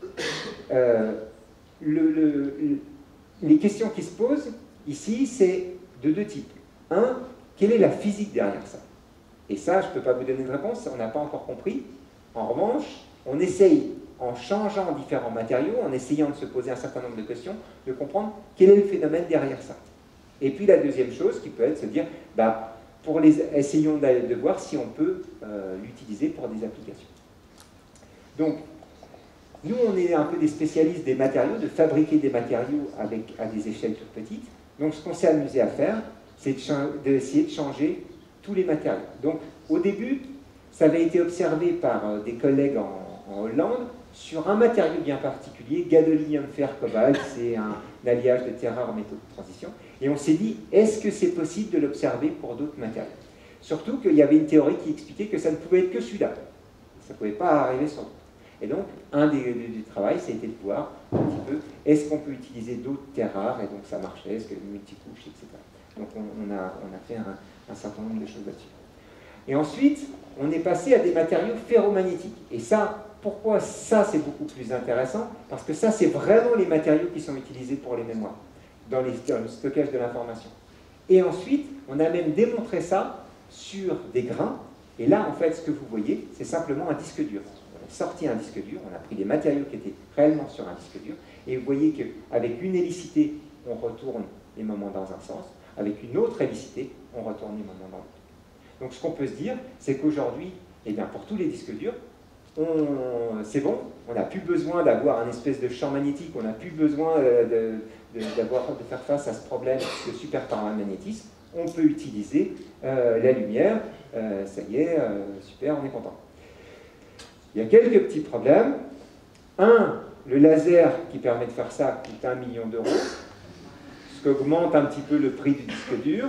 euh, le, le, les questions qui se posent ici, c'est de deux types. Un, quelle est la physique derrière ça? Et ça, je ne peux pas vous donner de réponse, on n'a pas encore compris. En revanche, on essaye, en changeant différents matériaux, en essayant de se poser un certain nombre de questions, de comprendre quel est le phénomène derrière ça. Et puis la deuxième chose qui peut être se dire, bah, pour les, essayons de, de voir si on peut euh, l'utiliser pour des applications. Donc, nous, on est un peu des spécialistes des matériaux, de fabriquer des matériaux avec, à des échelles toutes petites. Donc, ce qu'on s'est amusé à faire, c'est d'essayer de, de changer tous les matériaux. Donc, au début, ça avait été observé par euh, des collègues en, en Hollande sur un matériau bien particulier, gadolinium fer cobalt, c'est un, un alliage de terres rares métaux de transition. Et on s'est dit, est-ce que c'est possible de l'observer pour d'autres matériaux? Surtout qu'il y avait une théorie qui expliquait que ça ne pouvait être que celui-là. Ça ne pouvait pas arriver sur d'autres. Et donc, un des, des, des travaux, ça a été de voir un petit peu, est-ce qu'on peut utiliser d'autres terres rares? Et donc ça marchait, est-ce que les multicouches, et cetera. Donc on, on, a, on a fait un, un certain nombre de choses là-dessus. Et ensuite, on est passé à des matériaux ferromagnétiques. Et ça, pourquoi ça c'est beaucoup plus intéressant? Parce que ça, c'est vraiment les matériaux qui sont utilisés pour les mémoires, dans, les, dans le stockage de l'information. Et ensuite, on a même démontré ça sur des grains. Et là, en fait, ce que vous voyez, c'est simplement un disque dur. On a sorti un disque dur, on a pris des matériaux qui étaient réellement sur un disque dur, et vous voyez qu'avec une hélicité, on retourne les moments dans un sens, avec une autre hélicité, on retourne les moments dans l'autre. Donc ce qu'on peut se dire, c'est qu'aujourd'hui, eh bien, pour tous les disques durs, c'est bon, on n'a plus besoin d'avoir un espèce de champ magnétique, on n'a plus besoin de, de, de, de faire face à ce problème de superparamagnétisme, on peut utiliser euh, la lumière, euh, ça y est, euh, super, on est content. Il y a quelques petits problèmes. Un, le laser qui permet de faire ça coûte un million d'euros, ce qui augmente un petit peu le prix du disque dur.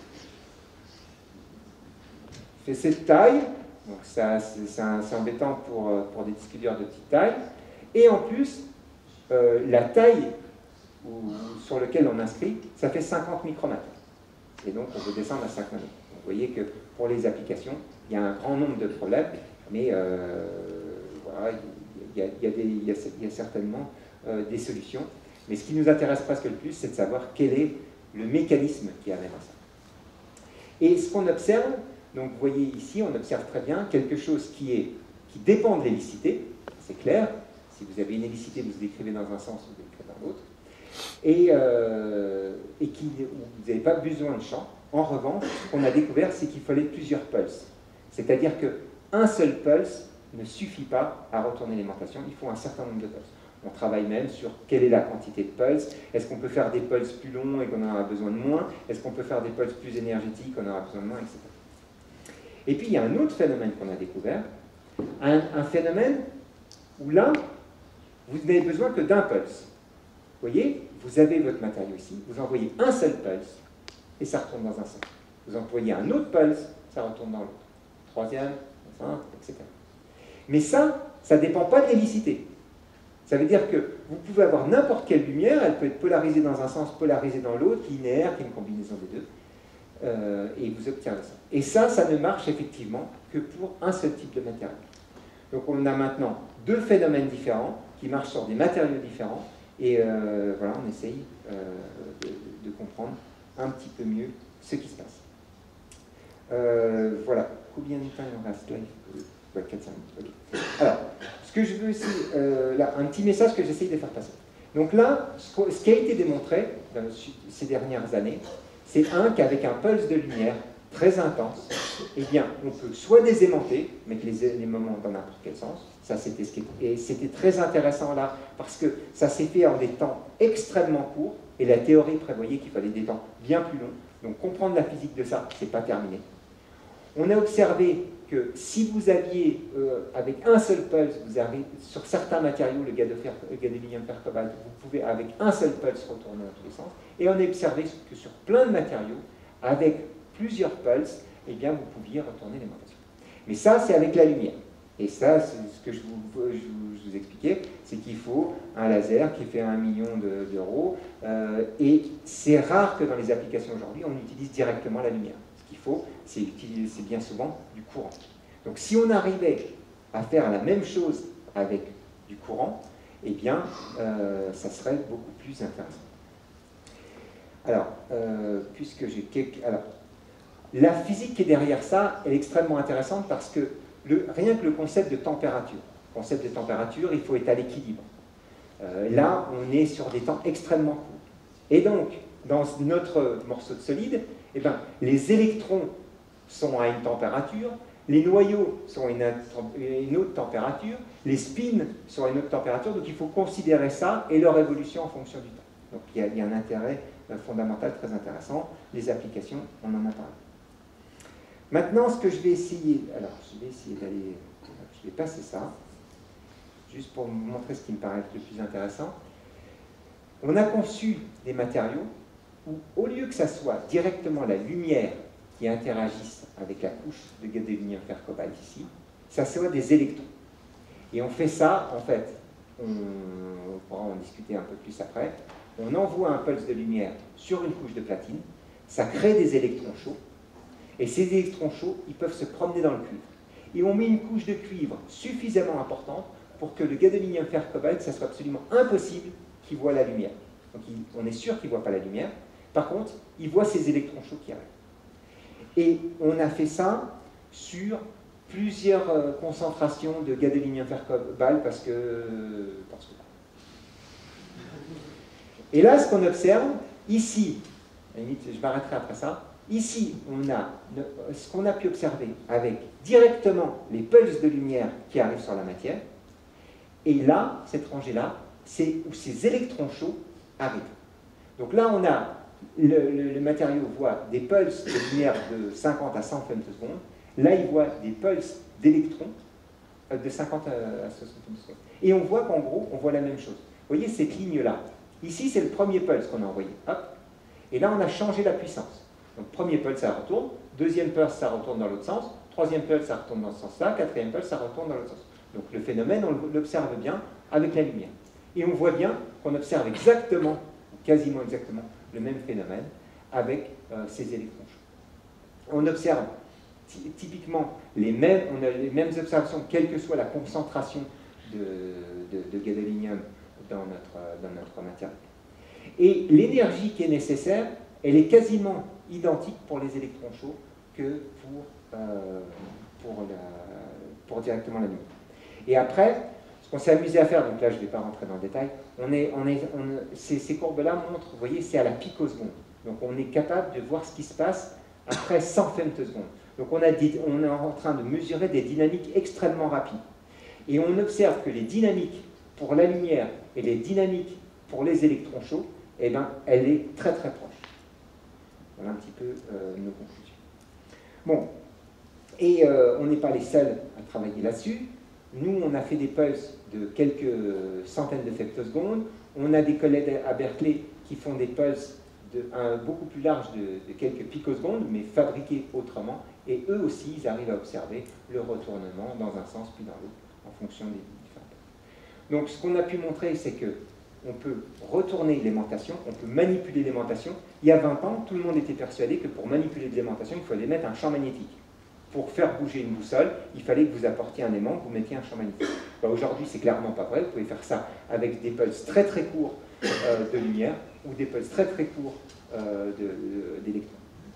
Il fait cette taille, donc c'est embêtant pour, pour des disques durs de petite taille. Et en plus, euh, la taille où, sur laquelle on inscrit, ça fait cinquante micromètres. Et donc on veut descendre à cinq nanomètres. Vous voyez que pour les applications, il y a un grand nombre de problèmes, mais euh, voilà, il y, a, il, y a des, il, y a, il y a certainement euh, des solutions. Mais ce qui nous intéresse presque le plus, c'est de savoir quel est le mécanisme qui amène à ça. Et ce qu'on observe, donc vous voyez ici, on observe très bien quelque chose qui, est, qui dépend de l'hélicité, c'est clair. Si vous avez une hélicité, vous l'écrivez dans un sens, vous l'écrivez dans l'autre. Et, euh, et qui, vous n'avez pas besoin de champ. En revanche, ce qu'on a découvert, c'est qu'il fallait plusieurs pulses. C'est-à-dire qu'un seul pulse ne suffit pas à retourner l'aimantation, il faut un certain nombre de pulses. On travaille même sur quelle est la quantité de pulse. Est-ce qu'on peut faire des pulses plus longs et qu'on en aura besoin de moins? Est-ce qu'on peut faire des pulses plus énergétiques, qu'on en aura besoin de moins, et cetera. Et puis il y a un autre phénomène qu'on a découvert, un, un phénomène où là, vous n'avez besoin que d'un pulse. Vous voyez, vous avez votre matériau ici, vous envoyez un seul pulse, et ça retourne dans un sens. Vous envoyez un autre pulse, ça retourne dans l'autre. Troisième, enfin, et cetera. Mais ça, ça ne dépend pas de l'hélicité. Ça veut dire que vous pouvez avoir n'importe quelle lumière, elle peut être polarisée dans un sens, polarisée dans l'autre, linéaire, qui est une combinaison des deux, euh, et vous obtenez ça. Et ça, ça ne marche effectivement que pour un seul type de matériau. Donc on a maintenant deux phénomènes différents qui marchent sur des matériaux différents, et euh, voilà, on essaye euh, de, de comprendre un petit peu mieux ce qui se passe. Euh, voilà, combien de temps il en reste là? Ouais, quatre cinq minutes. Okay. Alors, ce que je veux aussi, euh, là, un petit message que j'essaye de faire passer. Donc là, ce, ce qui a été démontré dans ces dernières années, c'est un qu'avec un pulse de lumière très intense, eh bien, on peut soit les aimanter, mettre les éléments dans n'importe quel sens, ça c'était ce qui était, et c'était très intéressant là, parce que ça s'est fait en des temps extrêmement courts, et la théorie prévoyait qu'il fallait des temps bien plus longs, donc comprendre la physique de ça, c'est pas terminé. On a observé que si vous aviez, euh, avec un seul pulse, vous avez, sur certains matériaux, le gadolinium percobalt, vous pouvez avec un seul pulse retourner dans tous les sens, et on a observé que sur plein de matériaux, avec plusieurs pulses, eh bien, vous pouviez retourner l'aimantation. Mais ça, c'est avec la lumière. Et ça, c'est ce que je vous, je vous, je vous expliquais, c'est qu'il faut un laser qui fait un million d'euros, euh, et c'est rare que dans les applications aujourd'hui, on utilise directement la lumière. Ce qu'il faut, c'est utiliser bien souvent du courant. Donc si on arrivait à faire la même chose avec du courant, eh bien, euh, ça serait beaucoup plus intéressant. Alors, euh, puisque j'ai quelques... Alors, la physique qui est derrière ça, elle est extrêmement intéressante parce que le, rien que le concept de température, le concept de température, il faut être à l'équilibre. Euh, là, on est sur des temps extrêmement courts. Et donc, dans notre morceau de solide, eh ben, les électrons sont à une température, les noyaux sont à une, une autre température, les spins sont à une autre température, donc il faut considérer ça et leur évolution en fonction du temps. Donc il y a, il y a un intérêt euh, fondamental très intéressant. Les applications, on en a parlé. Maintenant, ce que je vais essayer, alors je vais essayer d'aller, je vais passer ça, juste pour vous montrer ce qui me paraît le plus intéressant. On a conçu des matériaux où, au lieu que ça soit directement la lumière qui interagisse avec la couche de gadolinium percobalt ici, ça soit des électrons. Et on fait ça, en fait, on, on pourra en discuter un peu plus après, on envoie un pulse de lumière sur une couche de platine, ça crée des électrons chauds, et ces électrons chauds, ils peuvent se promener dans le cuivre. Et on met une couche de cuivre suffisamment importante pour que le gadolinium percobalt, ça soit absolument impossible qu'il voit la lumière. Donc il, on est sûr qu'il ne voit pas la lumière. Par contre, il voit ces électrons chauds qui arrivent. Et on a fait ça sur plusieurs euh, concentrations de gadolinium percobalt parce que, parce que... Et là, ce qu'on observe, ici, à la limite, je m'arrêterai après ça, ici, on a ce qu'on a pu observer avec directement les pulses de lumière qui arrivent sur la matière, et là, cette rangée-là, c'est où ces électrons chauds arrivent. Donc là, on a Le, le, le matériau voit des pulses de lumière de cinquante à cent femtosecondes. Là, il voit des pulses d'électrons de cinquante à soixante femtosecondes. Et on voit qu'en gros, on voit la même chose. Vous voyez cette ligne-là. Ici, c'est le premier pulse qu'on a envoyé. Hop. Et là, on a changé la puissance. Donc, premier pulse, ça retourne. Deuxième pulse, ça retourne dans l'autre sens. Troisième pulse, ça retourne dans ce sens-là. Quatrième pulse, ça retourne dans l'autre sens. Donc, le phénomène, on l'observe bien avec la lumière. Et on voit bien qu'on observe exactement, quasiment exactement, le même phénomène avec euh, ces électrons chauds. On observe typiquement les mêmes, on a les mêmes observations, quelle que soit la concentration de, de, de gadolinium dans notre, dans notre matière. Et l'énergie qui est nécessaire, elle est quasiment identique pour les électrons chauds que pour, euh, pour, la, pour directement la lumière. Et après, ce qu'on s'est amusé à faire, donc là je ne vais pas rentrer dans le détail, on est, on est, on, ces, ces courbes-là montrent, vous voyez, c'est à la picoseconde. Donc on est capable de voir ce qui se passe après cent femtosecondes. Donc on, a des, on est en train de mesurer des dynamiques extrêmement rapides. Et on observe que les dynamiques pour la lumière et les dynamiques pour les électrons chauds, eh ben, elle est très très proche. Voilà un petit peu euh, nos conclusions. Bon, et euh, on n'est pas les seuls à travailler là-dessus. Nous, on a fait des pulses de quelques centaines de femtosecondes. On a des collègues à Berkeley qui font des pulses de, un, beaucoup plus larges de, de quelques picosecondes, mais fabriqués autrement. Et eux aussi, ils arrivent à observer le retournement dans un sens puis dans l'autre, en fonction des différents. Donc, ce qu'on a pu montrer, c'est que on peut retourner l'aimantation, on peut manipuler l'aimantation. Il y a vingt ans, tout le monde était persuadé que pour manipuler l'aimantation, il fallait mettre un champ magnétique. Pour faire bouger une boussole, il fallait que vous apportiez un aimant, que vous mettiez un champ magnétique. Ben, aujourd'hui, c'est clairement pas vrai. Vous pouvez faire ça avec des pulses très très courts euh, de lumière ou des pulses très très courts euh, d'électrons.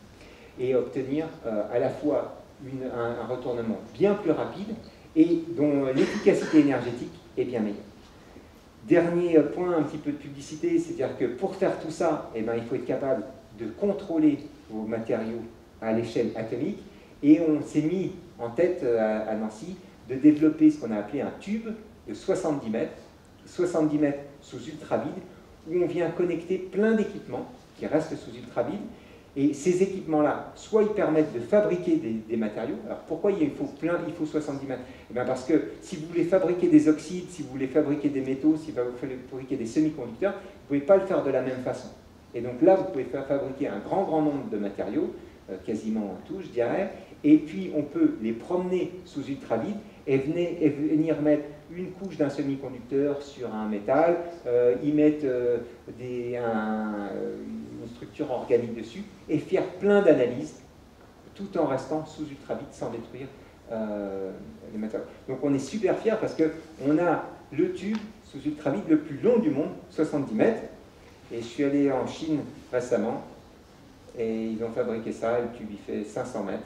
Et obtenir euh, à la fois une, un, un retournement bien plus rapide et dont l'efficacité énergétique est bien meilleure. Dernier point, un petit peu de publicité, c'est-à-dire que pour faire tout ça, eh ben, il faut être capable de contrôler vos matériaux à l'échelle atomique. Et on s'est mis en tête à Nancy de développer ce qu'on a appelé un tube de soixante-dix mètres, soixante-dix mètres sous ultravide, où on vient connecter plein d'équipements qui restent sous ultravide. Et ces équipements-là, soit ils permettent de fabriquer des, des matériaux. Alors pourquoi il faut plein, il faut soixante-dix mètres? Eh bien parce que si vous voulez fabriquer des oxydes, si vous voulez fabriquer des métaux, si vous voulez fabriquer des semi-conducteurs, vous ne pouvez pas le faire de la même façon. Et donc là, vous pouvez faire fabriquer un grand, grand nombre de matériaux, euh, quasiment en tout, je dirais, et puis on peut les promener sous ultravide et, venir, et venir mettre une couche d'un semi-conducteur sur un métal, euh, y mettre euh, des, un, une structure organique dessus, et faire plein d'analyses, tout en restant sous ultravide sans détruire euh, les matériaux. Donc on est super fiers parce qu'on a le tube sous ultravide le plus long du monde, soixante-dix mètres, et je suis allé en Chine récemment, et ils ont fabriqué ça, et le tube il fait cinq cents mètres.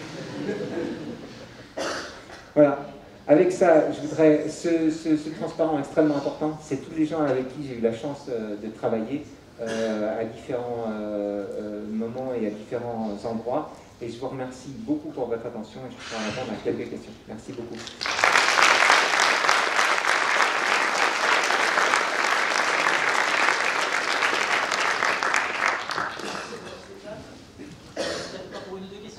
Voilà. Avec ça, je voudrais, ce, ce, ce transparent extrêmement important, c'est tous les gens avec qui j'ai eu la chance euh, de travailler euh, à différents euh, euh, moments et à différents endroits. Et je vous remercie beaucoup pour votre attention et je pourrai répondre à quelques questions. Merci beaucoup. Pour une ou deux questions ?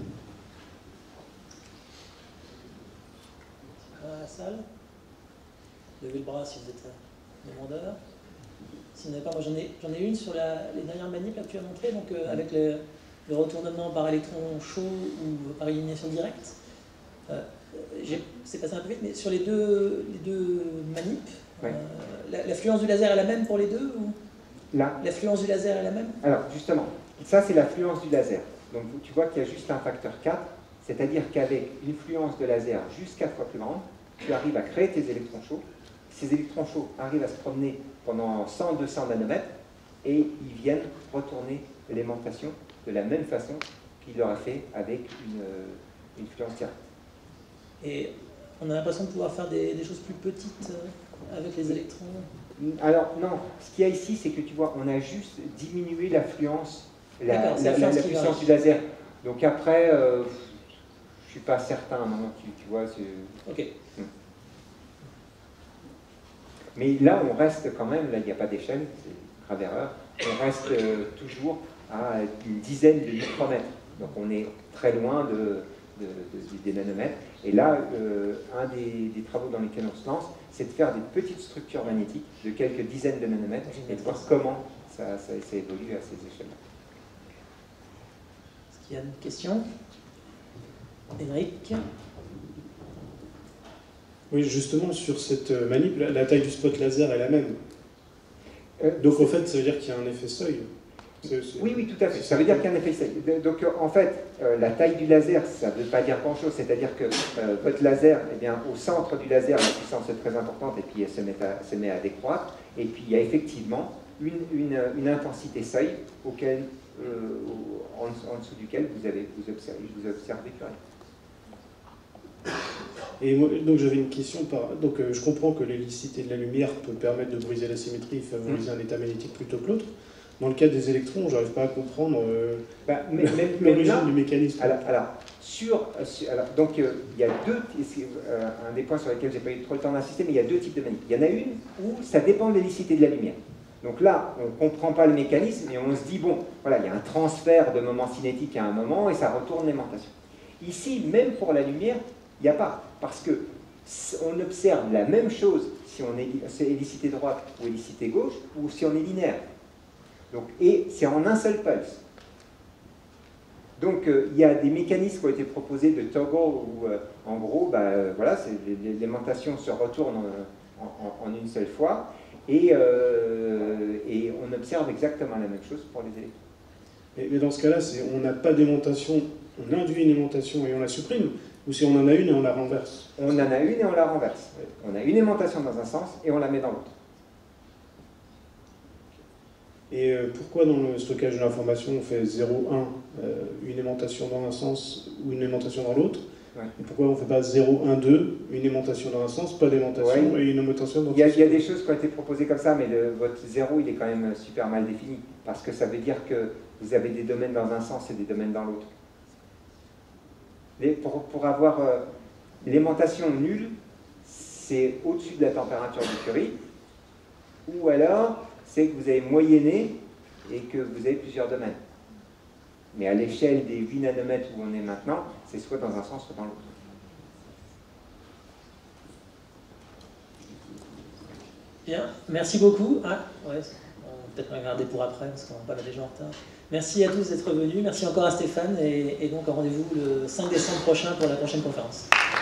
À la salle. Levez le bras si vous êtes demandeur. Si vous n'avez pas, moi j'en ai, j'en ai une sur la, les dernières manips que tu as montrées, donc euh, avec le, le retournement par électron chaud ou par élimination directe. Euh, c'est passé un peu vite, mais sur les deux, les deux manips, ouais. euh, l'affluence du laser est la même pour les deux ou l'affluence du laser est la même? Alors justement, ça c'est l'affluence du laser. Donc tu vois qu'il y a juste un facteur quatre, c'est-à-dire qu'avec une fluence de laser jusqu'à quatre fois plus grande, tu arrives à créer tes électrons chauds. Ces électrons chauds arrivent à se promener pendant cent à deux cents nanomètres et ils viennent retourner l'aimantation de la même façon qu'il l'aurait fait avec une, une fluence directe. Et on a l'impression de pouvoir faire des, des choses plus petites euh, avec les électrons? Alors non, ce qu'il y a ici, c'est que tu vois, on a juste diminué l'affluence, la, la, la, la puissance du laser. Donc après, euh, je suis pas certain, non, tu, tu vois. Ok. Hmm. Mais là, on reste quand même, là, il n'y a pas d'échelle, c'est grave erreur, on reste euh, toujours à une dizaine de micromètres. Donc on est très loin de, de, de, des nanomètres. Et là, euh, un des, des travaux dans lesquels on se lance, c'est de faire des petites structures magnétiques de quelques dizaines de nanomètres et de voir comment ça, ça, ça évolue à ces échelles-là. Est-ce qu'il y a une question? Émeric? Oui, justement, sur cette manip, la, la taille du spot laser est la même. Euh, Donc, au fait, ça veut dire qu'il y a un effet seuil. C'est, c'est... Oui, oui, tout à fait. Ça veut dire qu'il y a un effet seuil. Donc, en fait, euh, la taille du laser, ça ne veut pas dire grand-chose. C'est-à-dire que euh, votre laser, eh bien, au centre du laser, la puissance est très importante et puis elle se met à, se met à décroître. Et puis, il y a effectivement une, une, une intensité seuil auquel, euh, en, en dessous duquel vous, avez, vous observez, vous observez plus rien. Et moi, donc j'avais une question. Par... Donc euh, je comprends que l'hélicité de la lumière peut permettre de briser la symétrie et favoriser mmh. un état magnétique plutôt que l'autre. Dans le cas des électrons, j'arrive pas à comprendre euh, bah, mais, mais, l'origine du mécanisme. Alors, alors sur, sur alors, donc euh, il y a deux, euh, un des points sur lesquels j'ai pas eu trop le temps d'insister, mais il y a deux types de manip. Il y en a une où ça dépend de l'hélicité de la lumière. Donc là, on ne comprend pas le mécanisme et on se dit, bon, voilà, il y a un transfert de moment cinétique à un moment et ça retourne l'aimantation. Ici, même pour la lumière, il n'y a pas, parce que on observe la même chose si on est hélicité droite ou hélicité gauche, ou si on est linéaire. Donc, et c'est en un seul pulse. Donc, euh, il y a des mécanismes qui ont été proposés de toggle où, euh, en gros, bah, euh, voilà, l'aimantation se retourne en, en, en une seule fois, et, euh, et on observe exactement la même chose pour les électrons. Mais, mais dans ce cas-là, on n'a pas d'aimantation, on induit une aimantation et on la supprime, ou si on en a une et on la renverse? On en a une et on la renverse. On a une aimantation dans un sens et on la met dans l'autre. Et euh, pourquoi dans le stockage de l'information on fait zéro, un, euh, une aimantation dans un sens ou une aimantation dans l'autre? Ouais. Et pourquoi on ne fait pas zéro, un, deux, une aimantation dans un sens, pas d'aimantation, ouais, et une aimantation dans l'autre? Il, il y a des choses qui ont été proposées comme ça, mais le, votre zéro, il est quand même super mal défini, parce que ça veut dire que vous avez des domaines dans un sens et des domaines dans l'autre. Pour, pour avoir euh, l'aimantation nulle, c'est au-dessus de la température de Curie, ou alors c'est que vous avez moyenné et que vous avez plusieurs domaines. Mais à l'échelle des huit nanomètres où on est maintenant, c'est soit dans un sens, soit dans l'autre. Bien, merci beaucoup. Ah, ouais, on va peut-être regarder pour après, parce qu'on va pas mettre les gens en retard. Merci à tous d'être venus. Merci encore à Stéphane. Et, et donc, rendez-vous le cinq décembre prochain pour la prochaine conférence.